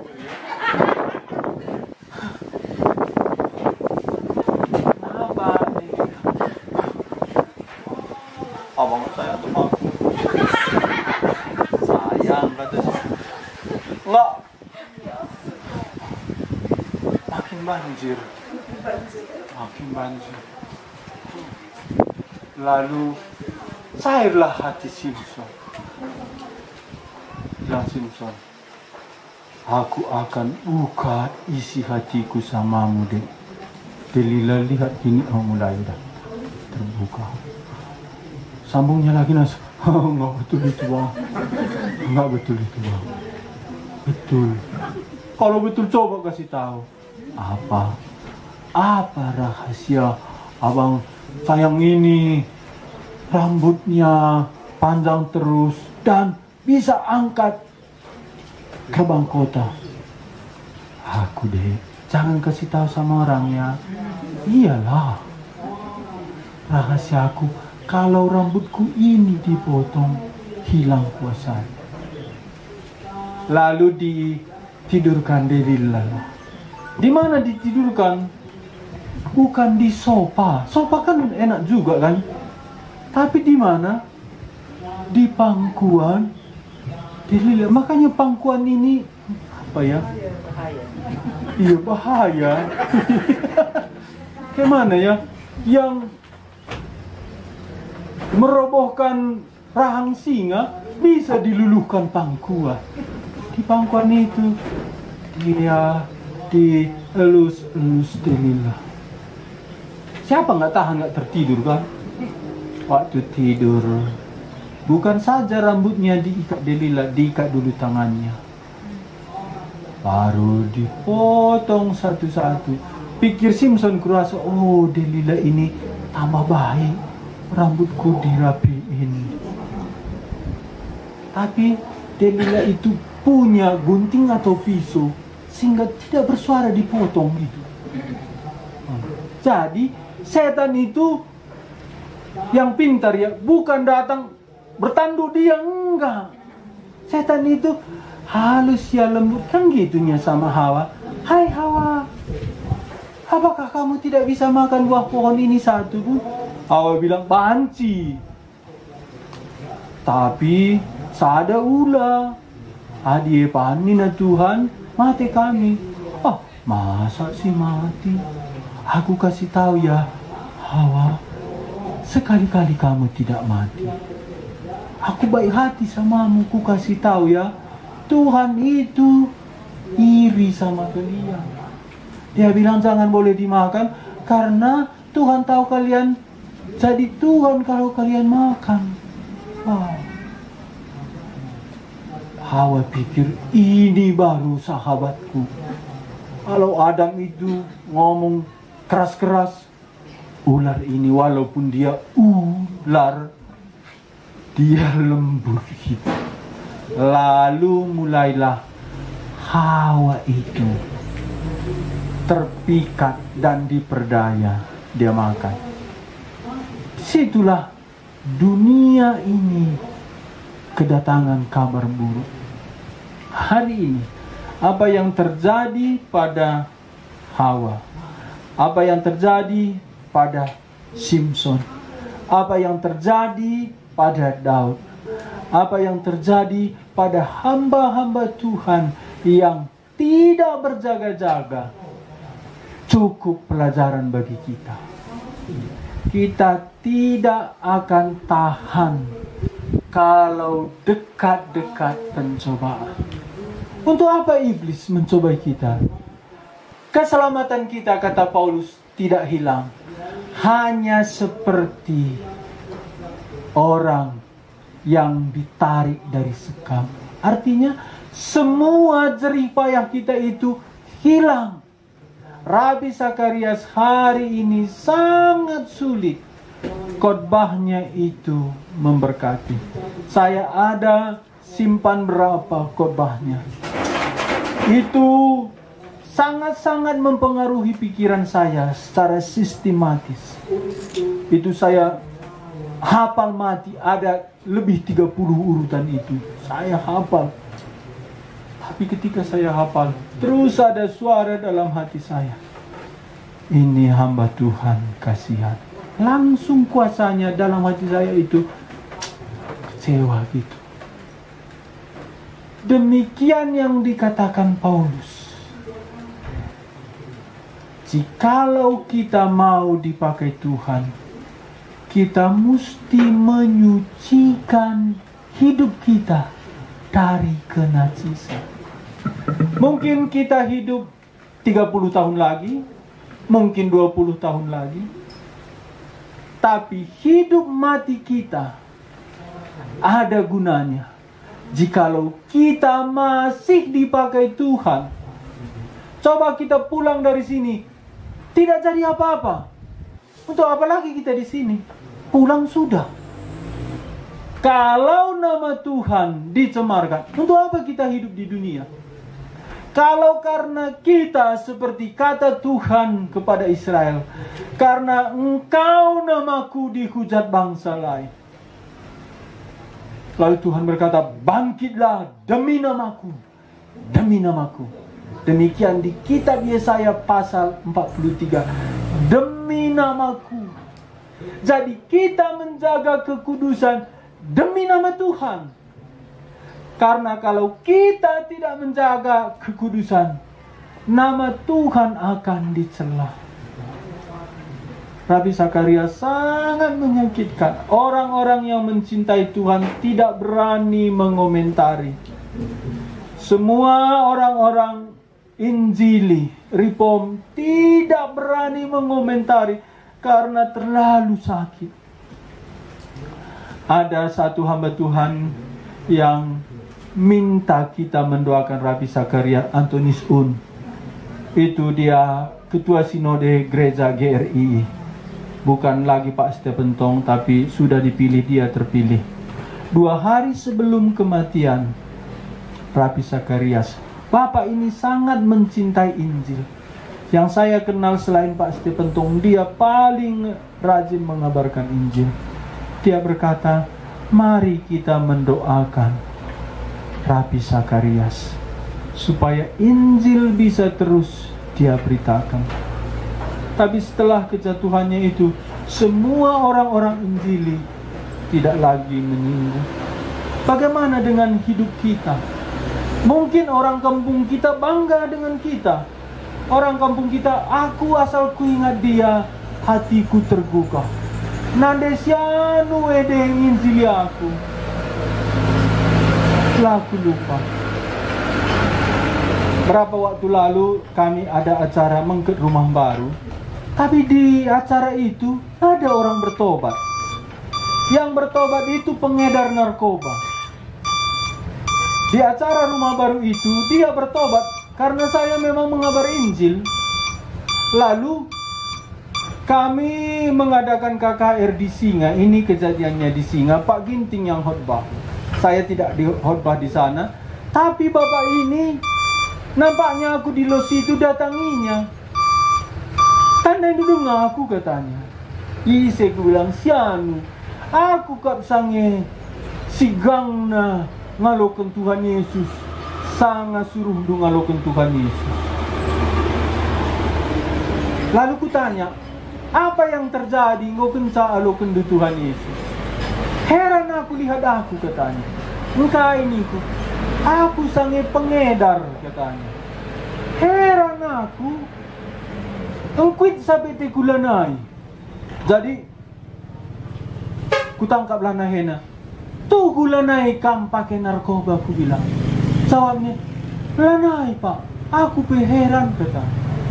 kenapa Delilah? Abang saya sama aku. Sayang kata saya. Enggak. Makin banjir. Makin banjir. Lalu cairlah hati Simson. Bilang Simson, aku akan buka isi hatiku samamu, Dek. Delilah lihat ini, oh mulai dah terbuka. Sambungnya lagi Nas. Oh, enggak betul itu bang. Enggak betul itu bang. Betul. Kalau betul coba kasih tahu. Apa? Apa rahasia abang sayang ini? Rambutnya panjang terus dan bisa angkat gerbang kota. Aku deh, jangan kasih tahu sama orangnya. Iyalah. Rahasia aku, kalau rambutku ini dipotong, hilang puasa. Lalu ditidurkan Delila. Di mana ditidurkan? Bukan di sofa. Sofa kan enak juga kan? Tapi di mana? Di pangkuan Delila. Makanya pangkuan ini apa ya? Bahaya. Iya bahaya. Gimana ya? Yang merobohkan rahang singa bisa diluluhkan pangkuan. Di pangkuan itu dia dielus-elus Delila. Siapa nggak tahan nggak tertidur kan? Waktu tidur, bukan saja rambutnya diikat Delila, diikat dulu tangannya. Baru dipotong satu-satu. Pikir Simson kurasa, oh Delila ini tambah baik, rambutku dirapiin. Tapi Delila itu punya gunting atau pisau, sehingga tidak bersuara dipotong gitu. Jadi setan itu yang pintar ya, bukan datang bertanduk dia, enggak. Setan itu halus ya, lembut kan gitunya sama Hawa. Hai Hawa, apakah kamu tidak bisa makan buah pohon ini satu pun? Hawa bilang banci. Tapi sada ula, adie panina Tuhan, mati kami. Oh, masa sih mati? Aku kasih tahu ya, Hawa, sekali-kali kamu tidak mati. Aku baik hati samamu, ku kasih tahu ya. Tuhan itu iri sama kalian. Dia bilang jangan boleh dimakan karena Tuhan tahu kalian jadi Tuhan kalau kalian makan. Wow. Hawa pikir ini baru sahabatku. Kalau Adam itu ngomong keras-keras, ular ini walaupun dia ular, dia lembut gitu. Lalu mulailah Hawa itu terpikat dan diperdaya, dia makan. Situlah dunia ini kedatangan kabar buruk. Hari ini apa yang terjadi pada Hawa, apa yang terjadi pada Simson, apa yang terjadi pada Daud, apa yang terjadi pada hamba-hamba Tuhan yang tidak berjaga-jaga, cukup pelajaran bagi kita. Kita tidak akan tahan kalau dekat-dekat pencobaan. Untuk apa iblis mencobai kita? Keselamatan kita, kata Paulus, tidak hilang. Hanya seperti orang yang ditarik dari sekam. Artinya semua jerih payah kita itu hilang. Rabi Zakarias hari ini sangat sulit. Khotbahnya itu memberkati. Saya ada simpan berapa khotbahnya. Itu sangat-sangat mempengaruhi pikiran saya secara sistematis. Itu saya hafal mati, ada lebih tiga puluh urutan itu. Saya hafal. Tapi ketika saya hafal, terus ada suara dalam hati saya. Ini hamba Tuhan, kasihan. Langsung kuasanya dalam hati saya itu kecewa gitu. Demikian yang dikatakan Paulus. Jikalau kita mau dipakai Tuhan, kita mesti menyucikan hidup kita dari kenajisan. Mungkin kita hidup tiga puluh tahun lagi, mungkin dua puluh tahun lagi, tapi hidup mati kita ada gunanya jikalau kita masih dipakai Tuhan. Coba kita pulang dari sini, tidak jadi apa-apa. Untuk apa lagi kita di sini? Pulang sudah. Kalau nama Tuhan dicemarkan, untuk apa kita hidup di dunia? Kalau karena kita seperti kata Tuhan kepada Israel, karena engkau namaku dihujat bangsa lain. Lalu Tuhan berkata, bangkitlah demi namaku, demi namaku. Demikian di kitab Yesaya pasal empat puluh tiga. Demi namaku. Jadi kita menjaga kekudusan demi nama Tuhan. Karena kalau kita tidak menjaga kekudusan, nama Tuhan akan dicela. Rabi Sakaria sangat menyakitkan. Orang-orang yang mencintai Tuhan tidak berani mengomentari. Semua orang-orang Injili, Reform tidak berani mengomentari karena terlalu sakit. Ada satu hamba Tuhan yang minta kita mendoakan Rabi Sakaria Antonius Un. Itu dia ketua sinode gereja G R I. Bukan lagi Pak Stephen Tong, tapi sudah dipilih, dia terpilih. Dua hari sebelum kematian Rabi Sakarias, Bapak ini sangat mencintai Injil. Yang saya kenal selain Pak Stephen Tong, dia paling rajin mengabarkan Injil. Dia berkata, mari kita mendoakan Rabi Sakarias supaya Injil bisa terus dia beritakan. Tapi setelah kejatuhannya itu, semua orang-orang Injili tidak lagi menyinggung. Bagaimana dengan hidup kita? Mungkin orang kampung kita bangga dengan kita. Orang kampung kita, aku asal ku ingat dia, hatiku tergugah. Nande sianu ede Injili aku. Telah aku lupa. Berapa waktu lalu kami ada acara mengket rumah baru. Tapi di acara itu ada orang bertobat. Yang bertobat itu pengedar narkoba. Di acara rumah baru itu dia bertobat karena saya memang mengabar Injil. Lalu kami mengadakan K K R di Singa. Ini kejadiannya di Singa. Pak Ginting yang khotbah. Saya tidak di khotbah di sana. Tapi bapak ini nampaknya aku di losi itu datanginya. Tandai dulu ngaku katanya. Ise ku bilang sianu. Aku kap sange sigangna ngalokan Tuhan Yesus. Sangat suruh du ngalokan Tuhan Yesus. Lalu ku tanya, apa yang terjadi ngau kenca alokan du Tuhan Yesus? Heran aku lihat aku katanya. Engkau ini ku. Aku sange pengedar katanya. Heran aku. Engkuit sampai tekulanai. Jadi ku tangkap lana hena. Tu gulanai kam pakai narkoba, ku bilang. Jawabnya, lanai pak, aku heran kata.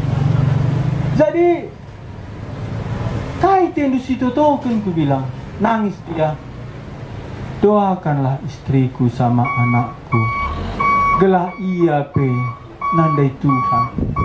Jadi kai tendu situ token, ku bilang. Nangis dia. Doakanlah istriku sama anakku. Gelah ia pe nandai Tuhan.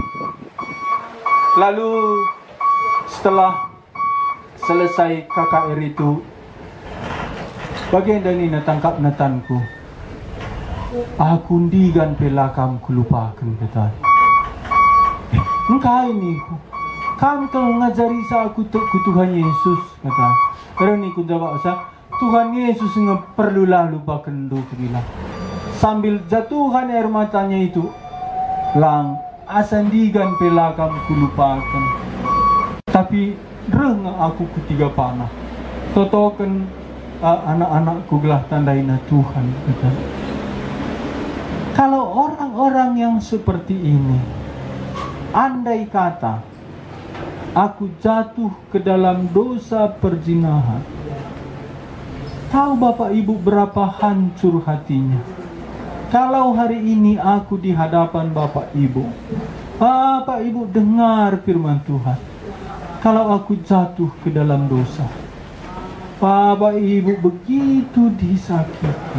Lalu setelah selesai K K R itu, bagian dari natangkap natanku, aku ndigan pelakam kulupakan kata. Eh, engkau ini ku, kamu kalau ngajari sa aku ku Tuhan Yesus kata. Karena ni ku jawab sa, Tuhan Yesus nggak perlu lalu bakendu bilang. Sambil jatuhan air matanya itu, lang asandigan pelakam kulupakan. Tapi reng aku ketiga panah. Totokan uh, anak-anakku gelah tandaina Tuhan. Kata. Kalau orang-orang yang seperti ini, andai kata aku jatuh ke dalam dosa perzinahan. Tahu Bapak Ibu berapa hancur hatinya. Kalau hari ini aku di hadapan Bapak Ibu, Bapak Ibu dengar firman Tuhan. Kalau aku jatuh ke dalam dosa, Bapak Ibu begitu disakiti.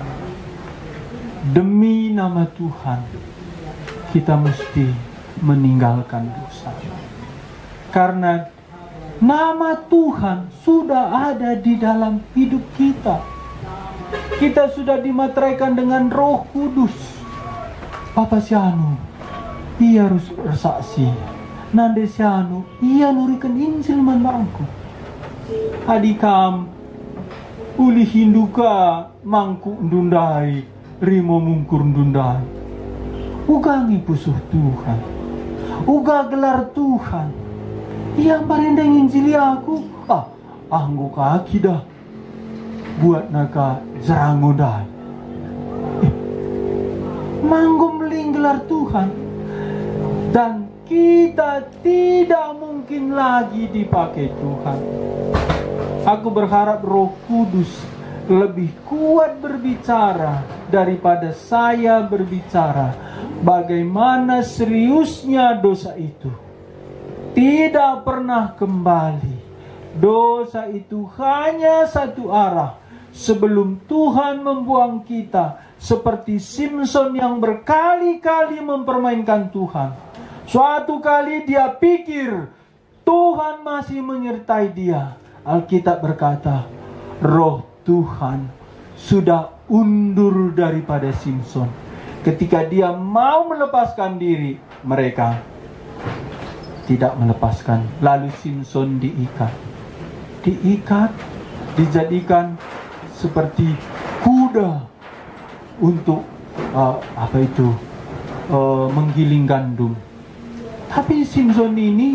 Demi nama Tuhan, kita mesti meninggalkan dosa. Karena nama Tuhan sudah ada di dalam hidup kita. Kita sudah dimateraikan dengan Roh Kudus. Papa sianu, ia harus bersaksi. Nande sianu, ia nurikan Injil manbangku. Adikam, uli hinduka mangku ndundai, rimo mungkur ndundai. Ugangi pusuh Tuhan, uga gelar Tuhan. Ia parendeng Injili aku, ah, anggo kaki dah. Buat naga jerangodai. Eh, manggo meling gelar Tuhan. Dan kita tidak mungkin lagi dipakai Tuhan. Aku berharap Roh Kudus lebih kuat berbicara daripada saya berbicara. Bagaimana seriusnya dosa itu. Tidak pernah kembali. Dosa itu hanya satu arah. Sebelum Tuhan membuang kita, seperti Simpson yang berkali-kali mempermainkan Tuhan. Suatu kali dia pikir Tuhan masih menyertai dia. Alkitab berkata, Roh Tuhan sudah undur daripada Simpson. Ketika dia mau melepaskan diri, mereka tidak melepaskan. Lalu Simpson diikat. Diikat, dijadikan seperti kuda untuk uh, apa itu uh, menggiling gandum. Tapi Simpson ini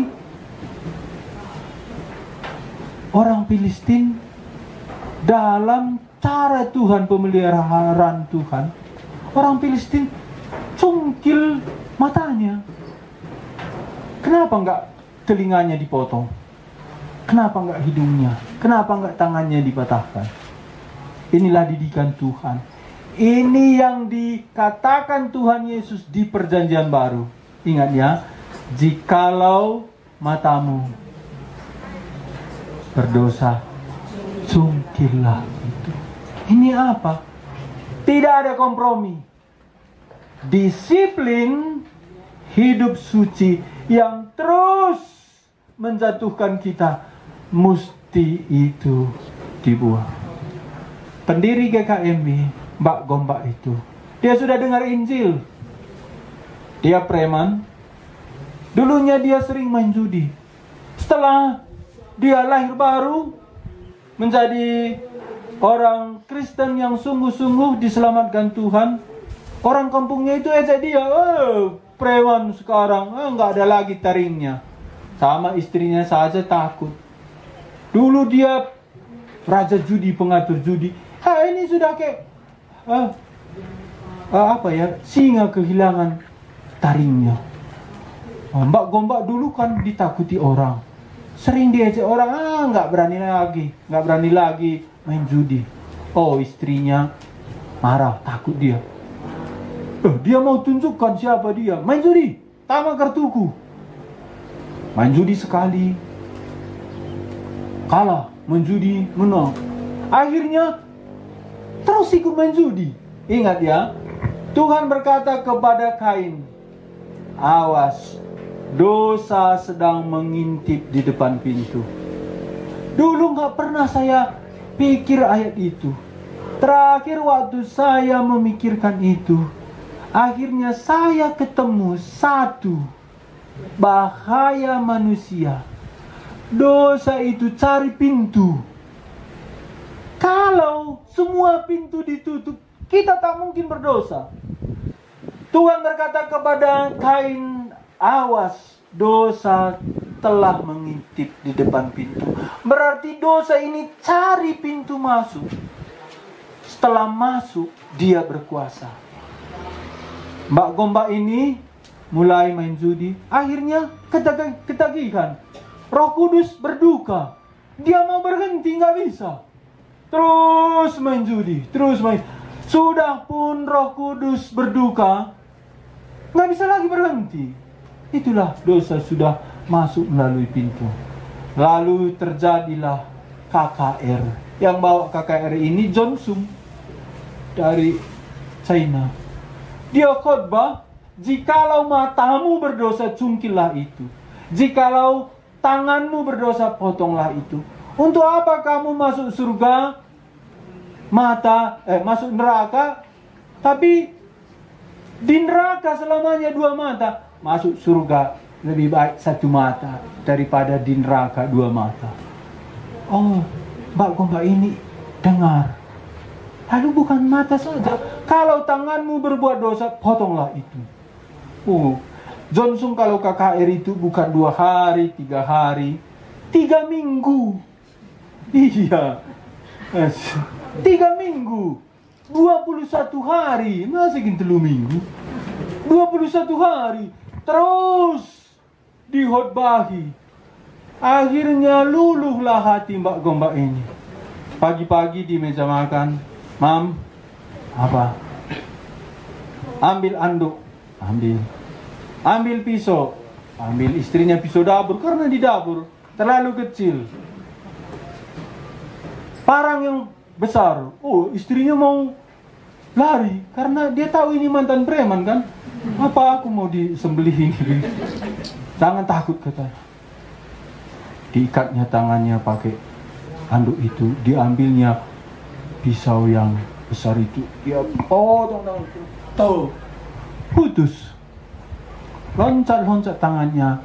orang Filistin, dalam cara Tuhan, pemeliharaan Tuhan, orang Filistin cungkil matanya. Kenapa enggak telinganya dipotong? Kenapa enggak hidungnya? Kenapa enggak tangannya dipatahkan? Inilah didikan Tuhan. Ini yang dikatakan Tuhan Yesus di perjanjian baru. Ingat ya, jikalau matamu berdosa, cungkillah itu. Ini apa? Tidak ada kompromi. Disiplin hidup suci yang terus menjatuhkan kita, mesti itu dibuang. Pendiri G K M B, Mbak Gombak itu, dia sudah dengar Injil. Dia preman. Dulunya dia sering main judi. Setelah dia lahir baru, menjadi orang Kristen yang sungguh-sungguh diselamatkan Tuhan, orang kampungnya itu ejek dia, eh, preman sekarang, eh, nggak ada lagi taringnya. Sama istrinya saja takut. Dulu dia raja judi, pengatur judi. Ah, ini sudah kayak ah, ah, apa ya, singa kehilangan taringnya. Ah, Mbak Gombak dulu kan ditakuti orang, sering diajak orang, ah nggak berani lagi, nggak berani lagi main judi. Oh, istrinya marah, takut dia. Eh, dia mau tunjukkan siapa dia, main judi, tama kartuku. Main judi sekali, kalah, main judi menang. Akhirnya terus ikut main judi. Ingat ya, Tuhan berkata kepada Kain, awas, dosa sedang mengintip di depan pintu. Dulu gak pernah saya pikir ayat itu. Terakhir waktu saya memikirkan itu, akhirnya saya ketemu satu bahaya manusia. Dosa itu cari pintu. Kalau semua pintu ditutup, kita tak mungkin berdosa. Tuhan berkata kepada Kain, awas, dosa telah mengintip di depan pintu. Berarti dosa ini cari pintu masuk. Setelah masuk, dia berkuasa. Mbak Gombak ini mulai main judi. Akhirnya ketagihan. Roh Kudus berduka. Dia mau berhenti nggak bisa. Terus main judi, terus main. Sudah pun Roh Kudus berduka, nggak bisa lagi berhenti. Itulah dosa sudah masuk melalui pintu. Lalu terjadilah K K R. Yang bawa K K R ini John Sung dari China. Dia khotbah, jikalau matamu berdosa, cungkillah itu. Jikalau tanganmu berdosa, potonglah itu. Untuk apa kamu masuk surga, mata, eh masuk neraka, tapi di neraka selamanya dua mata. Masuk surga lebih baik satu mata daripada di neraka dua mata. Oh, Mbak Gombak ini dengar. Lalu bukan mata saja. Kalau tanganmu berbuat dosa, potonglah itu. Oh, Johnson kalau K K R itu bukan dua hari, tiga hari, tiga minggu. Iya, tiga minggu, dua puluh satu hari, masih gitu minggu, dua puluh satu hari, terus dihotbahi. Akhirnya luluhlah hati Mbak Gombak ini. Pagi-pagi di meja makan, Mam, apa? Ambil anduk, ambil. Ambil pisau, ambil. Istrinya pisau dapur, karena di dapur terlalu kecil. Parang yang besar, oh istrinya mau lari, karena dia tahu ini mantan preman kan. Apa aku mau disembelih ini? Jangan takut, katanya. Diikatnya tangannya pakai anduk itu, diambilnya pisau yang besar itu, dia potong tangan itu, tuh, putus. Loncat-loncat tangannya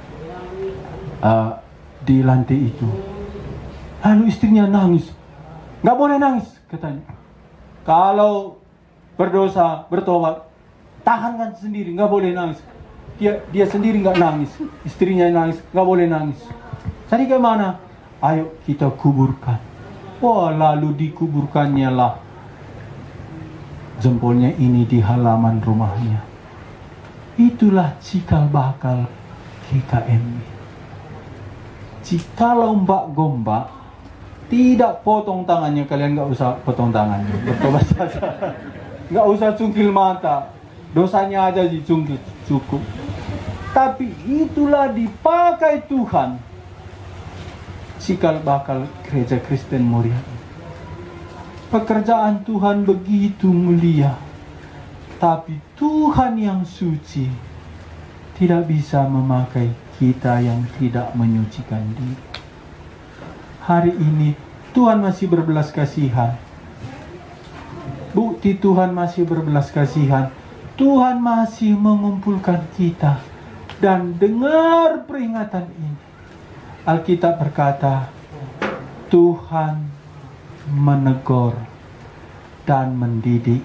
uh, di lantai itu. Lalu istrinya nangis. Nggak boleh nangis, katanya. Kalau berdosa, bertobat, tahankan sendiri, nggak boleh nangis. Dia dia sendiri nggak nangis, istrinya nangis, nggak boleh nangis. Jadi gimana? Ayo kita kuburkan. Wah, lalu dikuburkannya lah jempolnya ini di halaman rumahnya. Itulah cikal bakal G K M I. Jikalau Mbak Gombak tidak potong tangannya, kalian nggak usah potong tangannya, bertobat saja. Nggak usah cungkil mata, dosanya aja dicungkil cukup. Tapi itulah dipakai Tuhan, cikal bakal gereja Kristen Moria. Pekerjaan Tuhan begitu mulia, tapi Tuhan yang suci tidak bisa memakai kita yang tidak menyucikan diri. Hari ini Tuhan masih berbelas kasihan. Bukti Tuhan masih berbelas kasihan. Tuhan masih mengumpulkan kita. Dan dengar peringatan ini. Alkitab berkata, Tuhan menegur dan mendidik,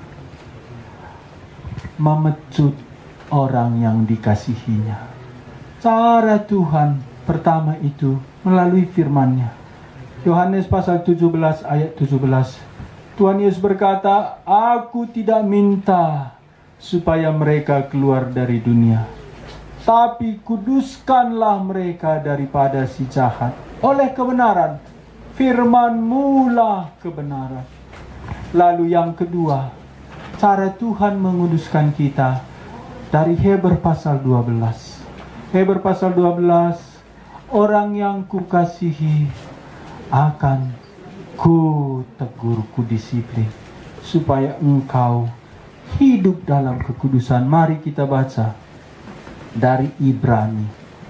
memecut orang yang dikasihinya. Cara Tuhan pertama itu melalui firman-Nya. Yohanes pasal tujuh belas ayat tujuh belas. Tuhan Yesus berkata, aku tidak minta supaya mereka keluar dari dunia, tapi kuduskanlah mereka daripada si jahat. Oleh kebenaran, firman-Mu lah kebenaran. Lalu yang kedua, cara Tuhan menguduskan kita dari Heber pasal dua belas. Heber pasal dua belas, orang yang kukasihi akan ku tegur, ku disiplin, supaya engkau hidup dalam kekudusan. Mari kita baca dari Ibrani.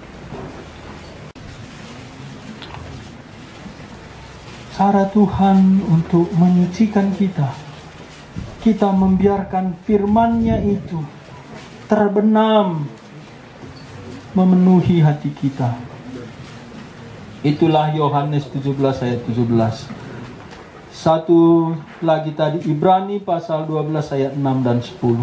Cara Tuhan untuk menyucikan kita, kita membiarkan firman-Nya itu terbenam memenuhi hati kita. Itulah Yohanes tujuh belas ayat tujuh belas. Satu lagi tadi Ibrani pasal dua belas ayat enam dan sepuluh.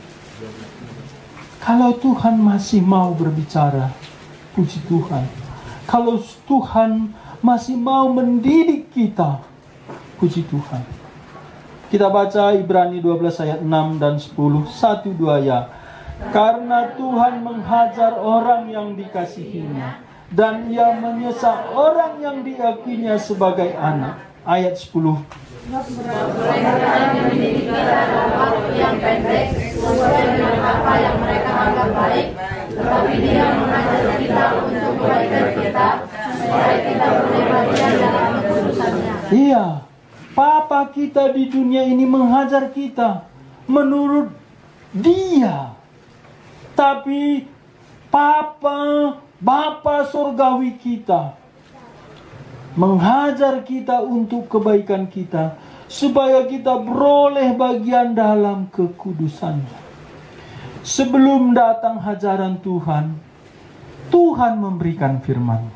Kalau Tuhan masih mau berbicara, puji Tuhan. Kalau Tuhan masih mau mendidik kita, puji Tuhan. Kita baca Ibrani dua belas ayat enam dan sepuluh. Satu dua ya. Karena Tuhan menghajar orang yang dikasihinya, dan ia menyesal orang yang diakuinya sebagai anak. Ayat sepuluh. Mereka yang mendidik kita dalam waktu yang pendek sesuai dengan apa yang mereka anggap baik, tetapi Dia mengajar kita untuk kebaikan kita supaya kita boleh bagian dalam kekudusannya. Iya, Papa kita di dunia ini menghajar kita menurut Dia. Tapi Papa, Bapa surgawi kita menghajar kita untuk kebaikan kita, supaya kita beroleh bagian dalam kekudusannya. Sebelum datang hajaran Tuhan, Tuhan memberikan firman.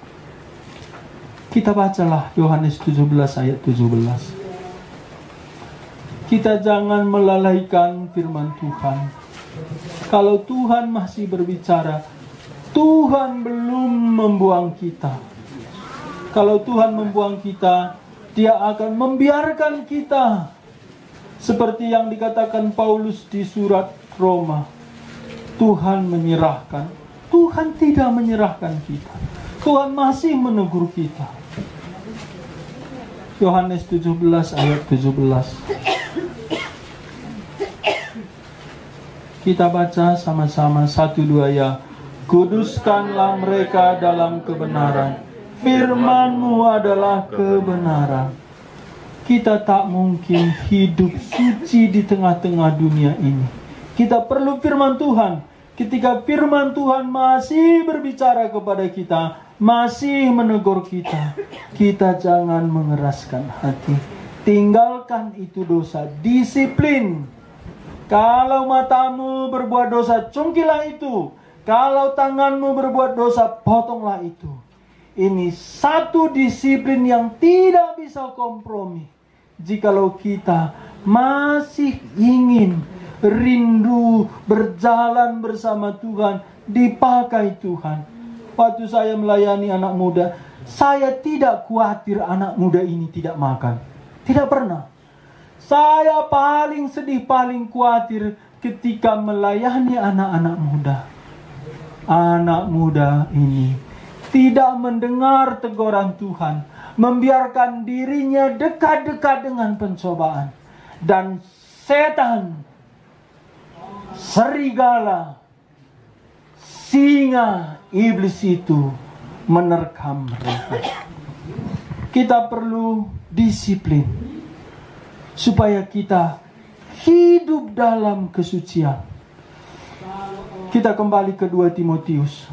Kita bacalah Yohanes tujuh belas ayat tujuh belas. Kita jangan melalaikan firman Tuhan. Kalau Tuhan masih berbicara, Tuhan belum membuang kita. Kalau Tuhan membuang kita, Dia akan membiarkan kita. Seperti yang dikatakan Paulus di surat Roma. Tuhan menyerahkan. Tuhan tidak menyerahkan kita. Tuhan masih menegur kita. Yohanes tujuh belas ayat tujuh belas. Kita baca sama-sama satu dua ya. Kuduskanlah mereka dalam kebenaran. Firman-Mu adalah kebenaran. Kita tak mungkin hidup suci di tengah-tengah dunia ini. Kita perlu firman Tuhan. Ketika firman Tuhan masih berbicara kepada kita, masih menegur kita, kita jangan mengeraskan hati. Tinggalkan itu dosa. Disiplin. Kalau matamu berbuat dosa, cungkilah itu. Kalau tanganmu berbuat dosa, potonglah itu. Ini satu disiplin yang tidak bisa kompromi. Jikalau kita masih ingin rindu berjalan bersama Tuhan, dipakai Tuhan. Waktu saya melayani anak muda, saya tidak khawatir anak muda ini tidak makan. Tidak pernah. Saya paling sedih, paling khawatir ketika melayani anak-anak muda. Anak muda ini tidak mendengar teguran Tuhan, membiarkan dirinya dekat-dekat dengan pencobaan. Dan setan, serigala, singa, iblis itu menerkam mereka. Kita perlu disiplin supaya kita hidup dalam kesucian. Kita kembali ke dua Timotius.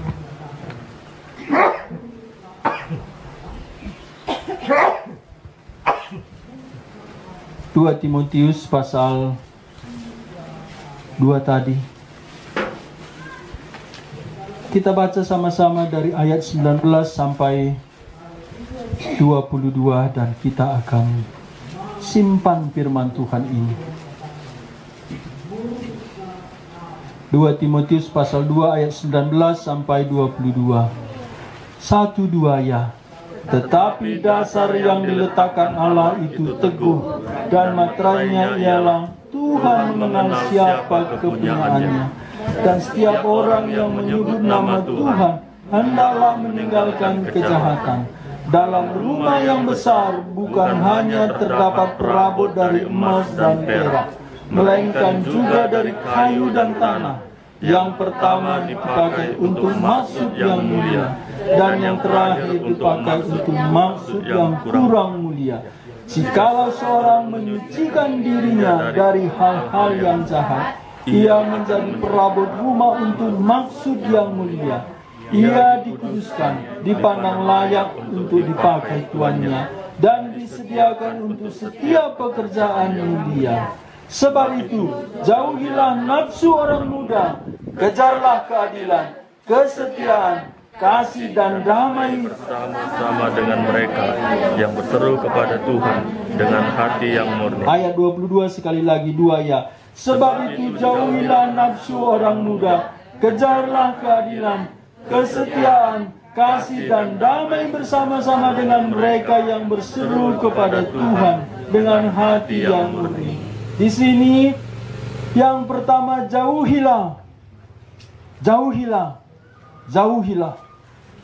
dua Timotius pasal dua tadi. Kita baca sama-sama dari ayat sembilan belas sampai dua puluh dua dan kita akan simpan firman Tuhan ini. dua Timotius pasal dua ayat sembilan belas sampai dua puluh dua. Satu dua ya. Tetapi dasar yang diletakkan Allah itu teguh, dan materainya ialah Tuhan mengenal siapa kepunyaannya. Dan setiap orang yang menyebut nama Tuhan hendaklah meninggalkan kejahatan. Dalam rumah yang besar bukan hanya terdapat perabot dari emas dan perak, melainkan juga dari kayu dan tanah. Yang pertama dipakai untuk maksud yang mulia, dan yang terakhir dipakai untuk maksud yang kurang mulia. Jikalau seorang menyucikan dirinya dari hal-hal yang jahat, ia menjadi perabot rumah untuk maksud yang mulia. Ia dikuduskan, dipandang layak untuk dipakai tuannya, dan disediakan untuk setiap pekerjaan mulia. Sebab itu, jauhilah nafsu orang muda, kejarlah keadilan, kesetiaan, kasih dan damai bersama-sama dengan mereka yang berseru kepada Tuhan dengan hati yang murni. Ayat dua puluh dua sekali lagi, dua ya. Sebab itu jauhilah nafsu orang muda, kejarlah keadilan, kesetiaan, kasih dan damai bersama-sama dengan mereka yang berseru kepada Tuhan dengan hati yang murni. Di sini yang pertama jauhilah, jauhilah, jauhilah.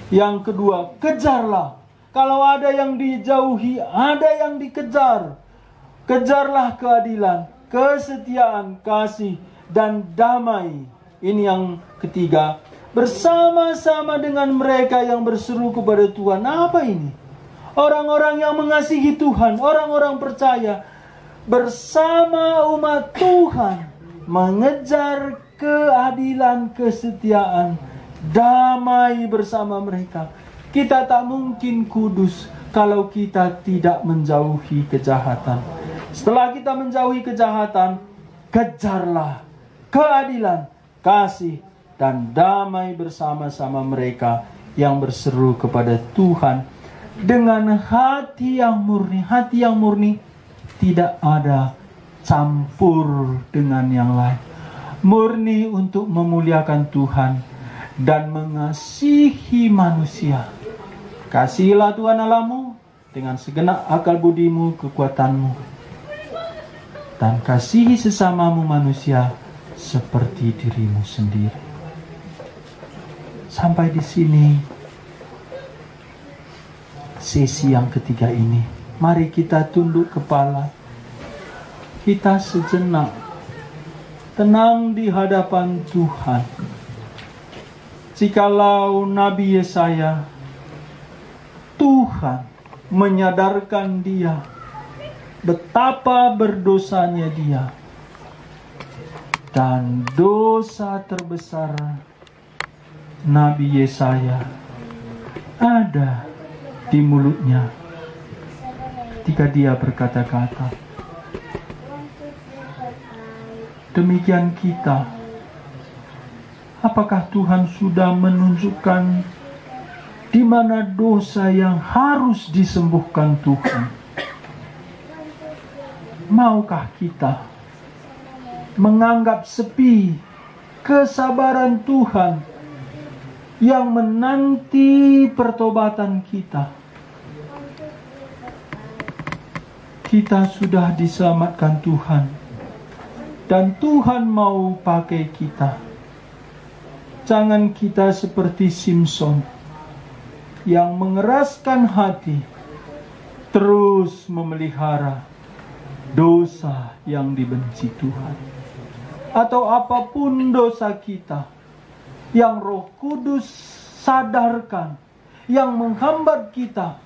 Yang kedua, kejarlah. Kalau ada yang dijauhi, ada yang dikejar. Kejarlah keadilan, kesetiaan, kasih, dan damai. Ini yang ketiga. Bersama-sama dengan mereka yang berseru kepada Tuhan. Apa ini? Orang-orang yang mengasihi Tuhan, orang-orang percaya. Bersama umat Tuhan. Mengejar keadilan, kesetiaan, damai bersama mereka. Kita tak mungkin kudus kalau kita tidak menjauhi kejahatan. Setelah kita menjauhi kejahatan, kejarlah keadilan, kasih, dan damai bersama-sama mereka yang berseru kepada Tuhan dengan hati yang murni. Hati yang murni tidak ada campur dengan yang lain. Murni untuk memuliakan Tuhan dan mengasihi manusia. Kasihilah Tuhan Allahmu dengan segenap akal budimu, kekuatanmu. Dan kasihi sesamamu manusia seperti dirimu sendiri. Sampai di sini sesi yang ketiga ini. Mari kita tunduk kepala. Kita sejenak tenang di hadapan Tuhan. Jikalau Nabi Yesaya, Tuhan menyadarkan dia betapa berdosanya dia, dan dosa terbesar Nabi Yesaya ada di mulutnya ketika dia berkata-kata. Demikian kita. Apakah Tuhan sudah menunjukkan di mana dosa yang harus disembuhkan Tuhan? Maukah kita menganggap sepi kesabaran Tuhan yang menanti pertobatan kita? Kita sudah diselamatkan Tuhan, dan Tuhan mau pakai kita. Jangan kita seperti Simson yang mengeraskan hati, terus memelihara dosa yang dibenci Tuhan. Atau apapun dosa kita yang Roh Kudus sadarkan, yang menghambat kita,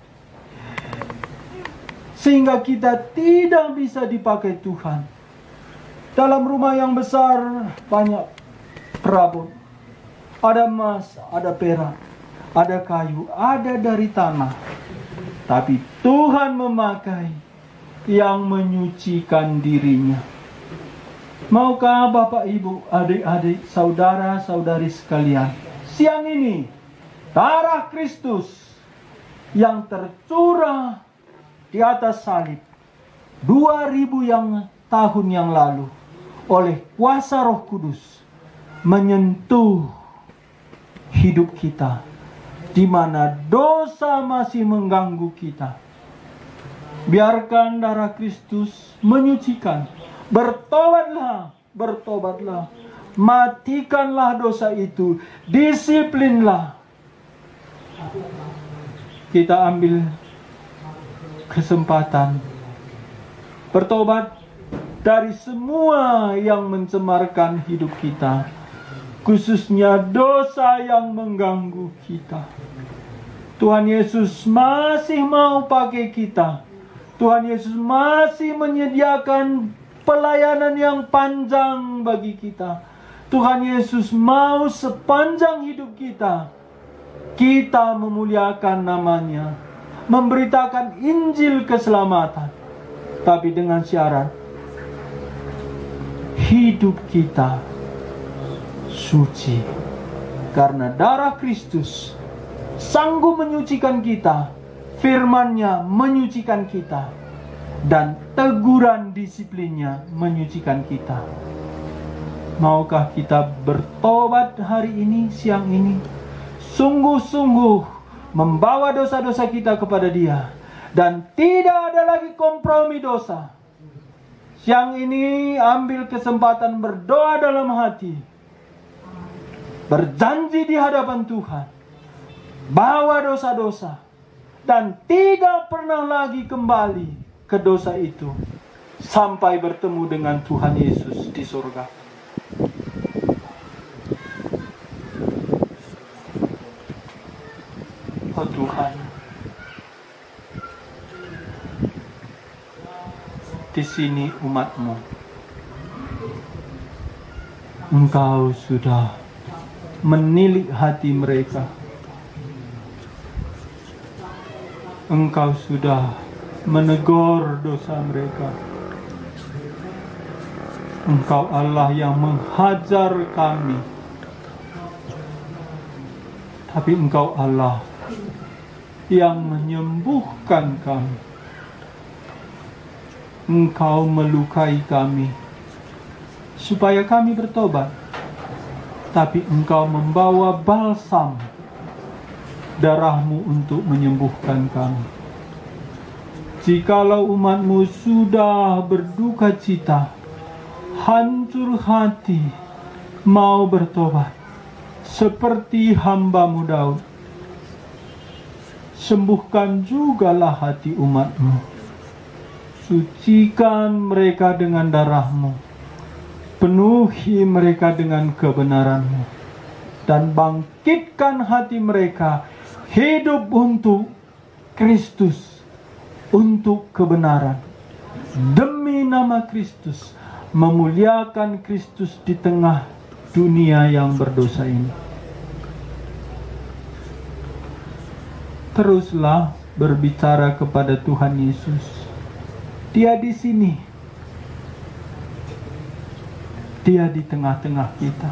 sehingga kita tidak bisa dipakai Tuhan. Dalam rumah yang besar banyak perabot. Ada emas, ada perak, ada kayu, ada dari tanah. Tapi Tuhan memakai yang menyucikan dirinya. Maukah Bapak, Ibu, adik-adik, saudara-saudari sekalian, siang ini darah Kristus yang tercurah di atas salib dua ribu yang tahun yang lalu oleh kuasa Roh Kudus menyentuh hidup kita, di mana dosa masih mengganggu kita. Biarkan darah Kristus menyucikan. Bertobatlah, bertobatlah. Matikanlah dosa itu. Disiplinlah. Kita ambil kesempatan bertobat dari semua yang mencemarkan hidup kita, khususnya dosa yang mengganggu kita. Tuhan Yesus masih mau pakai kita. Tuhan Yesus masih menyediakan pelayanan yang panjang bagi kita. Tuhan Yesus mau sepanjang hidup kita, kita memuliakan namanya, memberitakan Injil keselamatan. Tapi dengan syarat, hidup kita suci. Karena darah Kristus sanggup menyucikan kita, firman-Nya menyucikan kita, dan teguran disiplinnya menyucikan kita. Maukah kita bertobat hari ini, siang ini, sungguh-sungguh membawa dosa-dosa kita kepada Dia, dan tidak ada lagi kompromi dosa. Siang ini ambil kesempatan berdoa dalam hati, berjanji di hadapan Tuhan, bawa dosa-dosa, dan tidak pernah lagi kembali ke dosa itu sampai bertemu dengan Tuhan Yesus di surga. Oh Tuhan, di sini umat-Mu, Engkau sudah menilik hati mereka. Engkau sudah menegur dosa mereka. Engkau Allah yang menghajar kami, tapi Engkau Allah yang menyembuhkan kami. Engkau melukai kami supaya kami bertobat, tapi Engkau membawa balsam darah-Mu untuk menyembuhkan kami. Jikalau umat-Mu sudah berduka cita, hancur hati, mau bertobat seperti hamba-Mu Daud, sembuhkan jugalah hati umat-Mu. Sucikan mereka dengan darah-Mu, penuhi mereka dengan kebenaran-Mu, dan bangkitkan hati mereka hidup untuk Kristus, untuk kebenaran, demi nama Kristus, memuliakan Kristus di tengah dunia yang berdosa ini. Teruslah berbicara kepada Tuhan Yesus. Dia di sini. Dia di tengah-tengah kita.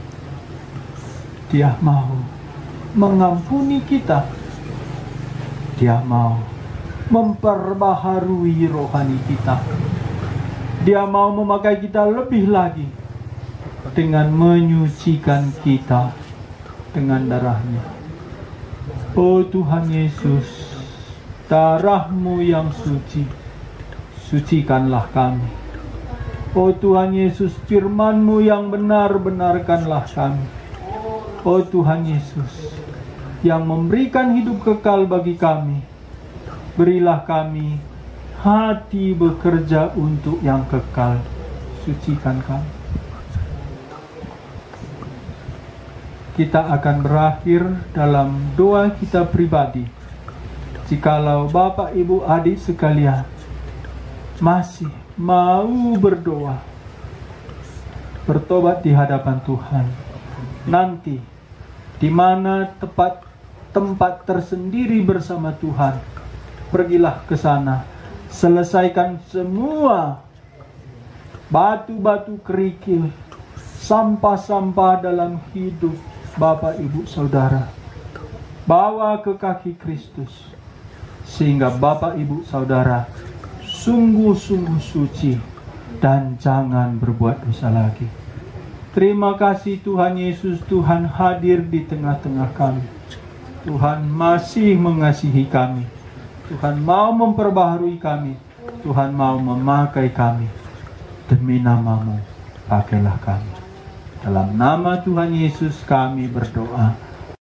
Dia mau mengampuni kita. Dia mau memperbaharui rohani kita. Dia mau memakai kita lebih lagi dengan menyucikan kita dengan darah-Nya. Oh Tuhan Yesus, darah-Mu yang suci, sucikanlah kami. Oh Tuhan Yesus, firman-Mu yang benar, benarkanlah kami. Oh Tuhan Yesus, yang memberikan hidup kekal bagi kami, berilah kami hati bekerja untuk yang kekal. Sucikan kami. Kita akan berakhir dalam doa kita pribadi. Jikalau Bapak Ibu adik sekalian masih mau berdoa, bertobat di hadapan Tuhan, nanti di mana tempat tempat tersendiri bersama Tuhan, pergilah ke sana. Selesaikan semua batu-batu kerikil, sampah-sampah dalam hidup Bapak Ibu Saudara. Bawa ke kaki Kristus, sehingga Bapak Ibu Saudara sungguh-sungguh suci dan jangan berbuat dosa lagi. Terima kasih Tuhan Yesus, Tuhan hadir di tengah-tengah kami. Tuhan masih mengasihi kami. Tuhan mau memperbaharui kami. Tuhan mau memakai kami. Demi nama-Mu, pakailah kami. Dalam nama Tuhan Yesus kami berdoa.